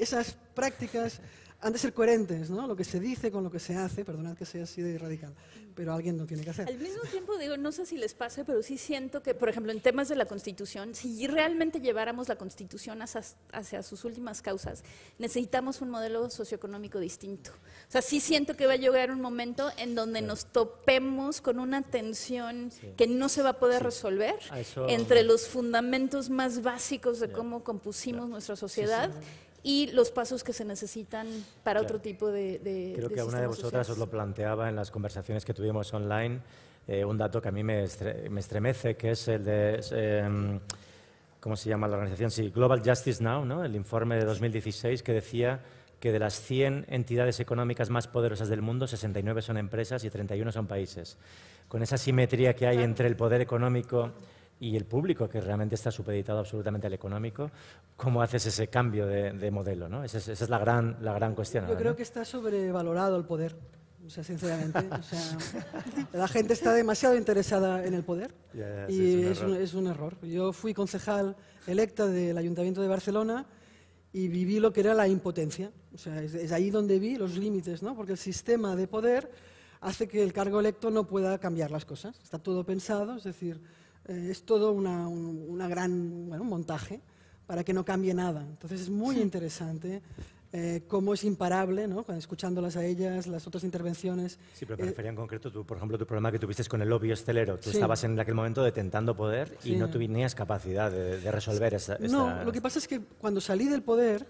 esas prácticas han de ser coherentes, ¿no? Lo que se dice con lo que se hace, perdonad que sea así de radical, pero alguien lo tiene que hacer. Al mismo tiempo, digo, no sé si les pase, pero sí siento que, por ejemplo, en temas de la Constitución, si realmente lleváramos la Constitución hacia, hacia sus últimas causas, necesitamos un modelo socioeconómico distinto. O sea, sí siento que va a llegar un momento en donde sí. nos topemos con una tensión sí. que no se va a poder sí. resolver eso... entre los fundamentos más básicos de yeah. cómo compusimos yeah. nuestra sociedad. Sí, sí. y los pasos que se necesitan para claro. otro tipo de, de Creo de que a una de vosotras sociales. Os lo planteaba en las conversaciones que tuvimos online, eh, un dato que a mí me, estre me estremece, que es el de, eh, ¿cómo se llama la organización? Sí, Global Justice Now, ¿no? El informe de dos mil dieciséis que decía que de las cien entidades económicas más poderosas del mundo, sesenta y nueve son empresas y treinta y uno son países. Con esa simetría que hay claro. entre el poder económico y el público, que realmente está supeditado absolutamente al económico, ¿cómo haces ese cambio de, de modelo? ¿no? Esa, es, esa es la gran, la gran cuestión. Yo ahora, creo ¿no? que está sobrevalorado el poder, o sea, sinceramente. O sea, la gente está demasiado interesada en el poder yeah, yeah, y sí, es, un es, un, es un error. Yo fui concejal electa del Ayuntamiento de Barcelona y viví lo que era la impotencia. O sea, es, es ahí donde vi los límites, ¿no? Porque el sistema de poder hace que el cargo electo no pueda cambiar las cosas. Está todo pensado, es decir, eh, es todo una, un, una gran, bueno, un montaje para que no cambie nada. Entonces es muy interesante eh, cómo es imparable, ¿no? Cuando, escuchándolas a ellas, las otras intervenciones. Sí, pero me eh, refería en concreto, tú, por ejemplo, tu problema que tuviste con el lobby hostelero. Tú sí. estabas en aquel momento detentando poder y sí. no tenías capacidad de, de resolver esa, esa... No, lo que pasa es que cuando salí del poder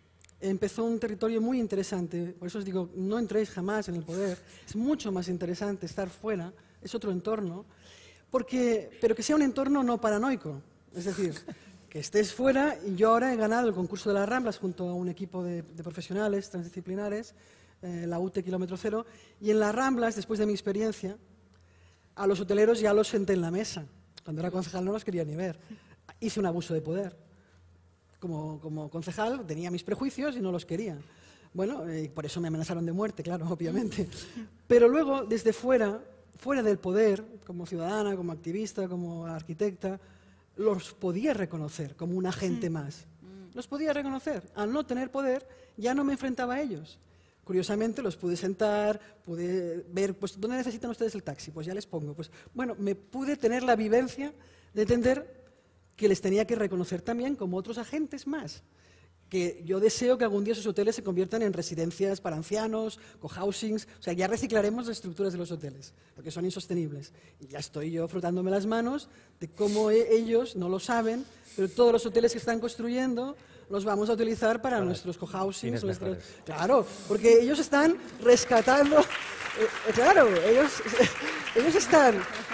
empezó un territorio muy interesante. Por eso os digo, no entréis jamás en el poder. Es mucho más interesante estar fuera, es otro entorno, porque, pero que sea un entorno no paranoico. Es decir, que estés fuera, y yo ahora he ganado el concurso de las Ramblas junto a un equipo de, de profesionales transdisciplinares, eh, la U T E Kilómetro Cero, y en las Ramblas, después de mi experiencia, a los hoteleros ya los senté en la mesa. Cuando era concejal no los quería ni ver. Hice un abuso de poder. Como, como concejal tenía mis prejuicios y no los quería. Bueno, eh, por eso me amenazaron de muerte, claro, obviamente. Pero luego, desde fuera, fuera del poder, como ciudadana, como activista, como arquitecta, los podía reconocer como un agente más. Los podía reconocer. Al no tener poder, ya no me enfrentaba a ellos. Curiosamente, los pude sentar, pude ver, pues, ¿dónde necesitan ustedes el taxi? Pues ya les pongo. Pues, bueno, me pude tener la vivencia de entender que les tenía que reconocer también como otros agentes más. Que yo deseo que algún día esos hoteles se conviertan en residencias para ancianos, cohousings, o sea, ya reciclaremos las estructuras de los hoteles, porque son insostenibles. Y ya estoy yo frotándome las manos de cómo e ellos no lo saben, pero todos los hoteles que están construyendo los vamos a utilizar para, para nuestros cohousings. Nuestros, claro, porque ellos están rescatando, eh, claro, ellos, ellos están...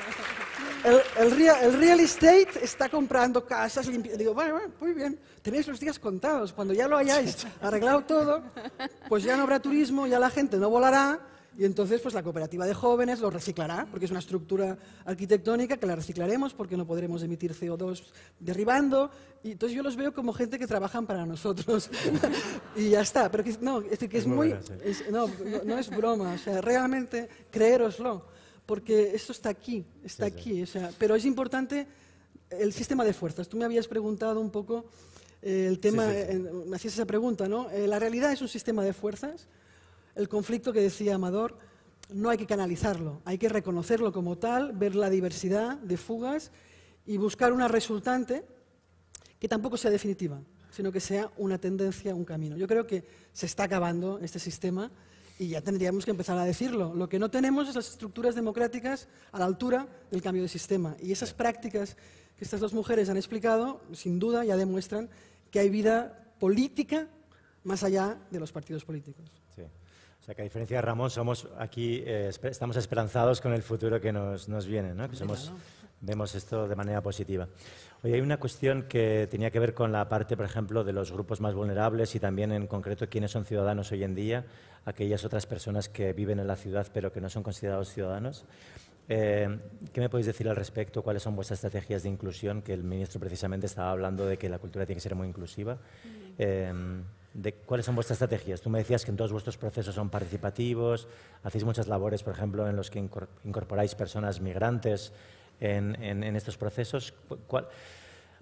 El, el, real, el real estate está comprando casas limpias. Digo, bueno, bueno, muy bien, tenéis los días contados. Cuando ya lo hayáis arreglado todo, pues ya no habrá turismo, ya la gente no volará y entonces pues la cooperativa de jóvenes lo reciclará, porque es una estructura arquitectónica que la reciclaremos porque no podremos emitir C O dos derribando. Y entonces yo los veo como gente que trabajan para nosotros y ya está. Pero que, no, es, decir, que es, es muy... Buena, sí. es, no, no, no es broma, o sea, realmente creéroslo. Porque esto está aquí, está sí, aquí, sí. O sea, pero es importante el sistema de fuerzas. Tú me habías preguntado un poco eh, el tema, sí, sí, sí. Eh, me hacías esa pregunta, ¿no? Eh, la realidad es un sistema de fuerzas. El conflicto que decía Amador, no hay que canalizarlo, hay que reconocerlo como tal, ver la diversidad de fugas y buscar una resultante que tampoco sea definitiva, sino que sea una tendencia, un camino. Yo creo que se está acabando este sistema. Y ya tendríamos que empezar a decirlo. Lo que no tenemos es las estructuras democráticas a la altura del cambio de sistema. Y esas prácticas que estas dos mujeres han explicado, sin duda, ya demuestran que hay vida política más allá de los partidos políticos. Sí. O sea, que a diferencia de Ramón, somos aquí, eh, estamos esperanzados con el futuro que nos, nos viene, ¿no? Que somos, vemos esto de manera positiva. Oye, hay una cuestión que tenía que ver con la parte, por ejemplo, de los grupos más vulnerables y también en concreto quiénes son ciudadanos hoy en día, aquellas otras personas que viven en la ciudad pero que no son considerados ciudadanos. Eh, ¿Qué me podéis decir al respecto? ¿Cuáles son vuestras estrategias de inclusión? Que el ministro precisamente estaba hablando de que la cultura tiene que ser muy inclusiva. Eh, de, ¿Cuáles son vuestras estrategias? Tú me decías que en todos vuestros procesos son participativos, hacéis muchas labores, por ejemplo, en los que incorporáis personas migrantes en, en, en estos procesos. ¿Cuál,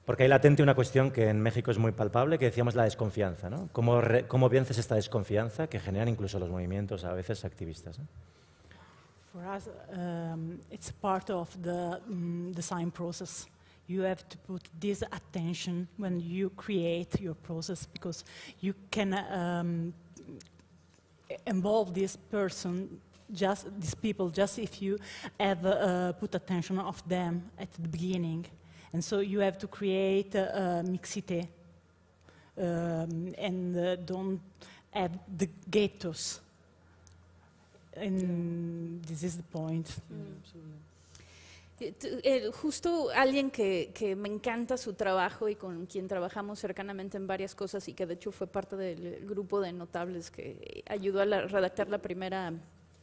Porque hay latente una cuestión que en México es muy palpable, que decíamos la desconfianza, ¿no? ¿Cómo, re, cómo vences esta desconfianza que generan incluso los movimientos a veces activistas, ¿no? For us, um, it's part of the um, design process. You have to put this attention when you create your process, because you can um, involve this person, just these people, just if you have uh, put attention of them at the beginning. And so you have to create a, a mixité um, and uh, don't have the ghettos. And this is the point. Mm. Justo alguien que, que me encanta su trabajo y con quien trabajamos cercanamente en varias cosas y que de hecho fue parte del grupo de notables que ayudó a la, redactar la primera,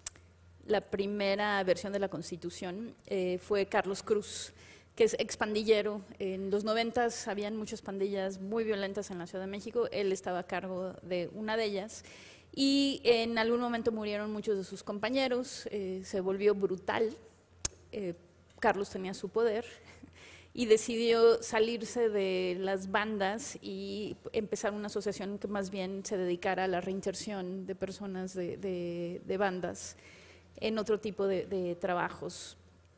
la primera versión de la Constitución, eh, fue Carlos Cruz, que es expandillero. En los noventas habían muchas pandillas muy violentas en la Ciudad de México, él estaba a cargo de una de ellas. Y en algún momento murieron muchos de sus compañeros, eh, se volvió brutal, eh, Carlos tenía su poder y decidió salirse de las bandas y empezar una asociación que más bien se dedicara a la reinserción de personas de, de, de bandas en otro tipo de, de trabajos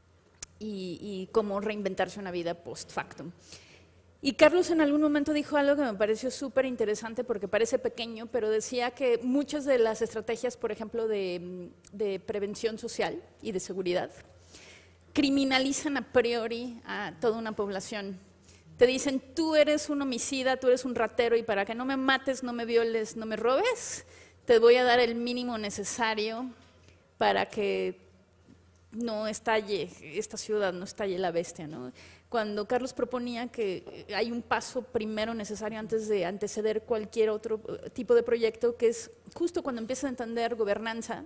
y, y cómo reinventarse una vida post factum. Y Carlos en algún momento dijo algo que me pareció súper interesante porque parece pequeño, pero decía que muchas de las estrategias, por ejemplo, de, de prevención social y de seguridad, criminalizan a priori a toda una población. Te dicen, tú eres un homicida, tú eres un ratero y para que no me mates, no me violes, no me robes, te voy a dar el mínimo necesario para que no estalle esta ciudad, no estalle la bestia, ¿no? Cuando Carlos proponía que hay un paso primero necesario antes de anteceder cualquier otro tipo de proyecto, que es justo cuando empiezas a entender gobernanza,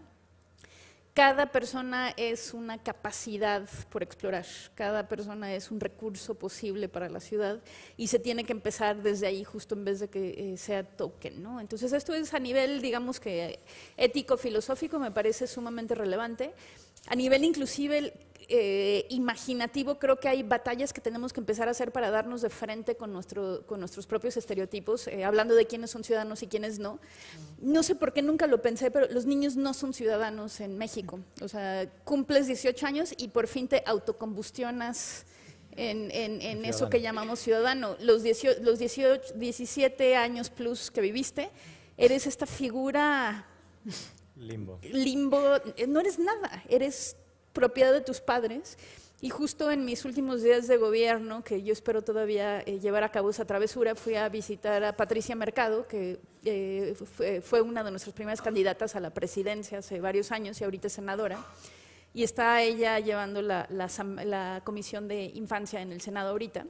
cada persona es una capacidad por explorar, cada persona es un recurso posible para la ciudad y se tiene que empezar desde ahí justo en vez de que eh, sea token, ¿no? Entonces esto es a nivel, digamos que ético-filosófico, me parece sumamente relevante. A nivel inclusive eh, imaginativo, creo que hay batallas que tenemos que empezar a hacer para darnos de frente con, nuestro, con nuestros propios estereotipos, eh, hablando de quiénes son ciudadanos y quiénes no. No sé por qué nunca lo pensé, pero los niños no son ciudadanos en México. O sea, cumples dieciocho años y por fin te autocombustionas en, en, en eso que llamamos ciudadano. Los, dieciocho, los dieciocho, diecisiete años plus que viviste, eres esta figura... Limbo. Limbo, no eres nada, eres propiedad de tus padres. Y justo en mis últimos días de gobierno, que yo espero todavía eh, llevar a cabo esa travesura, fui a visitar a Patricia Mercado, que eh, fue, fue una de nuestras primeras candidatas a la presidencia hace varios años y ahorita es senadora. Y está ella llevando la, la, la Comisión de Infancia en el Senado ahorita.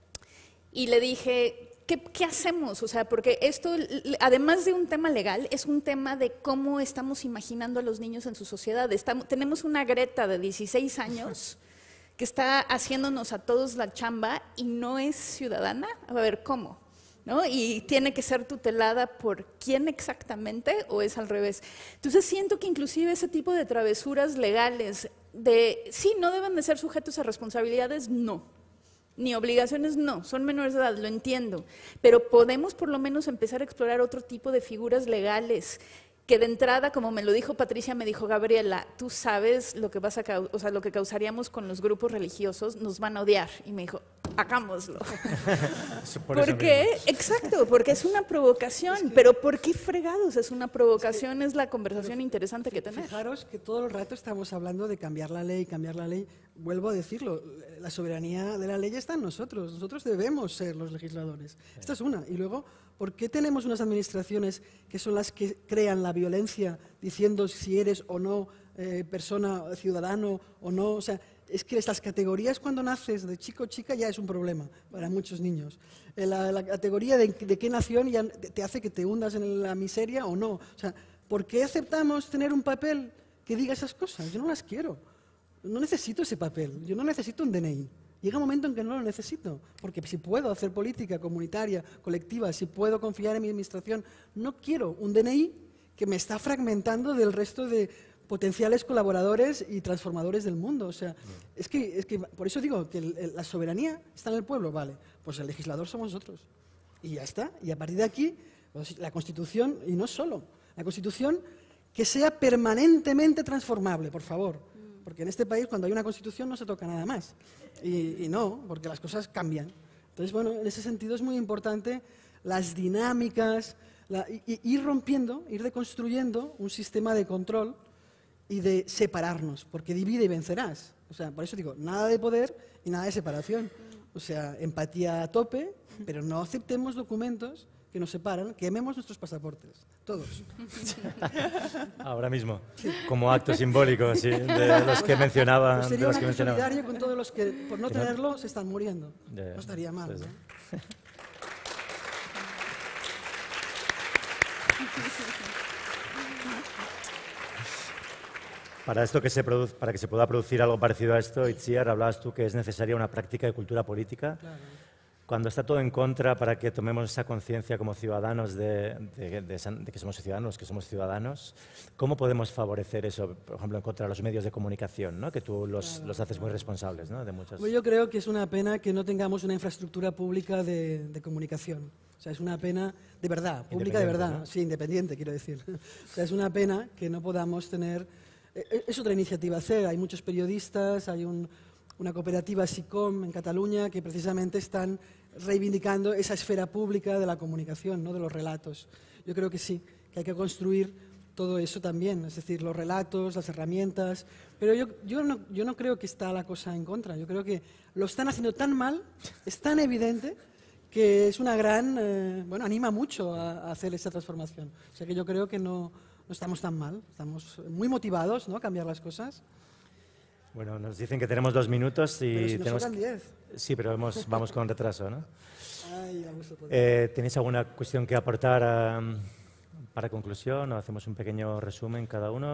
Y le dije... ¿Qué, ¿Qué hacemos? O sea, porque esto, además de un tema legal, es un tema de cómo estamos imaginando a los niños en su sociedad. Estamos, tenemos una Greta de dieciséis años que está haciéndonos a todos la chamba y no es ciudadana. A ver, ¿cómo? ¿No? Y tiene que ser tutelada por quién exactamente o es al revés. Entonces siento que inclusive ese tipo de travesuras legales de, sí, no deben de ser sujetos a responsabilidades, no. Ni obligaciones, no, son menores de edad, lo entiendo, pero podemos por lo menos empezar a explorar otro tipo de figuras legales que de entrada, como me lo dijo Patricia, me dijo Gabriela, tú sabes lo que vas a, o sea, lo que causaríamos con los grupos religiosos, nos van a odiar. Y me dijo, hagámoslo. Por ¿Por qué? Exacto, porque es una provocación, es que, pero ¿por qué fregados es una provocación? Es, que, es la conversación pero, interesante que tener. Fijaros que todo el rato estamos hablando de cambiar la ley, cambiar la ley. Vuelvo a decirlo, la soberanía de la ley está en nosotros, nosotros debemos ser los legisladores. Sí. Esta es una. Y luego, ¿por qué tenemos unas administraciones que son las que crean la violencia diciendo si eres o no eh, persona, ciudadano o no? O sea, es que estas categorías cuando naces de chico o chica ya es un problema para muchos niños. Eh, la, la categoría de, de qué nación ya te hace que te hundas en la miseria o no. O sea, ¿por qué aceptamos tener un papel que diga esas cosas? Yo no las quiero. No necesito ese papel. Yo no necesito un D N I. Llega un momento en que no lo necesito, porque si puedo hacer política comunitaria, colectiva, si puedo confiar en mi administración, no quiero un D N I que me está fragmentando del resto de potenciales colaboradores y transformadores del mundo. O sea, es que, es que por eso digo que el, el, la soberanía está en el pueblo, vale, pues el legislador somos nosotros. Y ya está. Y a partir de aquí, pues, la Constitución, y no solo, la Constitución que sea permanentemente transformable, por favor. Porque en este país, cuando hay una Constitución, no se toca nada más. Y, y no, porque las cosas cambian. Entonces, bueno, en ese sentido es muy importante las dinámicas, la, y, y ir rompiendo, ir deconstruyendo un sistema de control y de separarnos, porque divide y vencerás. O sea, por eso digo, nada de poder y nada de separación. O sea, empatía a tope, pero no aceptemos documentos que nos separan, quememos nuestros pasaportes, todos. Ahora mismo, sí. Como acto simbólico, sí, de los que mencionaban. Pues sería de los un que acto mencionaba. solidario con todos los que, por no que tenerlo, no... se están muriendo. Yeah, no estaría mal, sí, sí. ¿no? Para, esto que se produce, para que se pueda producir algo parecido a esto, Itziar, hablabas tú que es necesaria una práctica de cultura política. Claro. Cuando está todo en contra, para que tomemos esa conciencia como ciudadanos de, de, de, de que somos ciudadanos, que somos ciudadanos, ¿cómo podemos favorecer eso, por ejemplo, en contra de los medios de comunicación, ¿no? Que tú los, claro, los haces claro. muy responsables, ¿no? De muchas... Yo creo que es una pena que no tengamos una infraestructura pública de, de comunicación. O sea, es una pena de verdad, pública de verdad, ¿no? Sí, independiente, quiero decir. O sea, es una pena que no podamos tener... Es otra iniciativa a hacer, hay muchos periodistas, hay un, una cooperativa SICOM en Cataluña que precisamente están reivindicando esa esfera pública de la comunicación, ¿no? De los relatos. Yo creo que sí, que hay que construir todo eso también, es decir, los relatos, las herramientas, pero yo, yo, no, yo no creo que está la cosa en contra, yo creo que lo están haciendo tan mal, es tan evidente, que es una gran, eh, bueno, anima mucho a, a hacer esa transformación. O sea que yo creo que no, no estamos tan mal, estamos muy motivados, ¿no?, a cambiar las cosas. Bueno, nos dicen que tenemos dos minutos y pero si nos tenemos... sobran diez. Sí, pero hemos, vamos con retraso, ¿no? Ay, a gusto poder. Eh, ¿Tenéis alguna cuestión que aportar um, para conclusión o hacemos un pequeño resumen cada uno?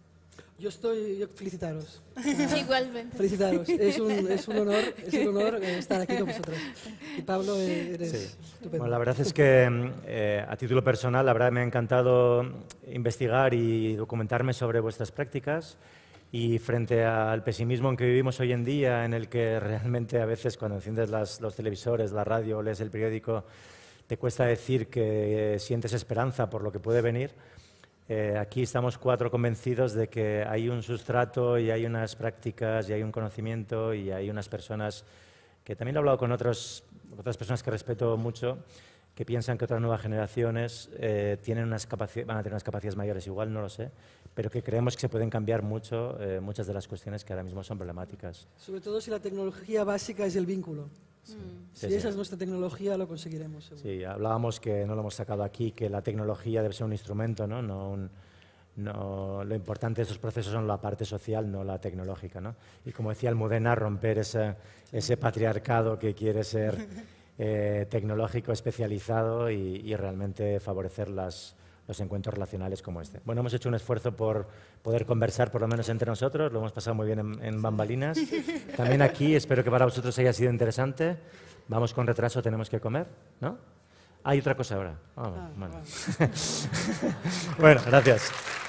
Yo estoy, yo felicitaros. Igualmente. Felicitaros, es un, es un honor, es un honor estar aquí con vosotros. Y Pablo, eres sí. estupendo. Bueno, la verdad es que eh, a título personal, la verdad me ha encantado investigar y documentarme sobre vuestras prácticas. Y frente al pesimismo en que vivimos hoy en día, en el que realmente a veces cuando enciendes las, los televisores, la radio, lees el periódico, te cuesta decir que sientes esperanza por lo que puede venir, eh, aquí estamos cuatro convencidos de que hay un sustrato y hay unas prácticas y hay un conocimiento y hay unas personas que también he hablado con otros, otras personas que respeto mucho, que piensan que otras nuevas generaciones eh, tienen unas van a tener unas capacidades mayores, igual no lo sé, pero que creemos que se pueden cambiar mucho eh, muchas de las cuestiones que ahora mismo son problemáticas. Sobre todo si la tecnología básica es el vínculo. Sí. Si sí, esa sí. es nuestra tecnología, lo conseguiremos, seguro. Sí, hablábamos que no lo hemos sacado aquí, que la tecnología debe ser un instrumento, ¿no? No un, no, lo importante de estos procesos son la parte social, no la tecnológica, ¿no? Y como decía Almudena, romper ese, ese patriarcado que quiere ser eh, tecnológico, especializado y, y realmente favorecer las, los encuentros relacionales como este. Bueno, hemos hecho un esfuerzo por poder conversar, por lo menos entre nosotros, lo hemos pasado muy bien en, en bambalinas. También aquí, espero que para vosotros haya sido interesante. Vamos con retraso, tenemos que comer, ¿no? Hay otra cosa ahora. Oh, ah, bueno. Bueno, gracias.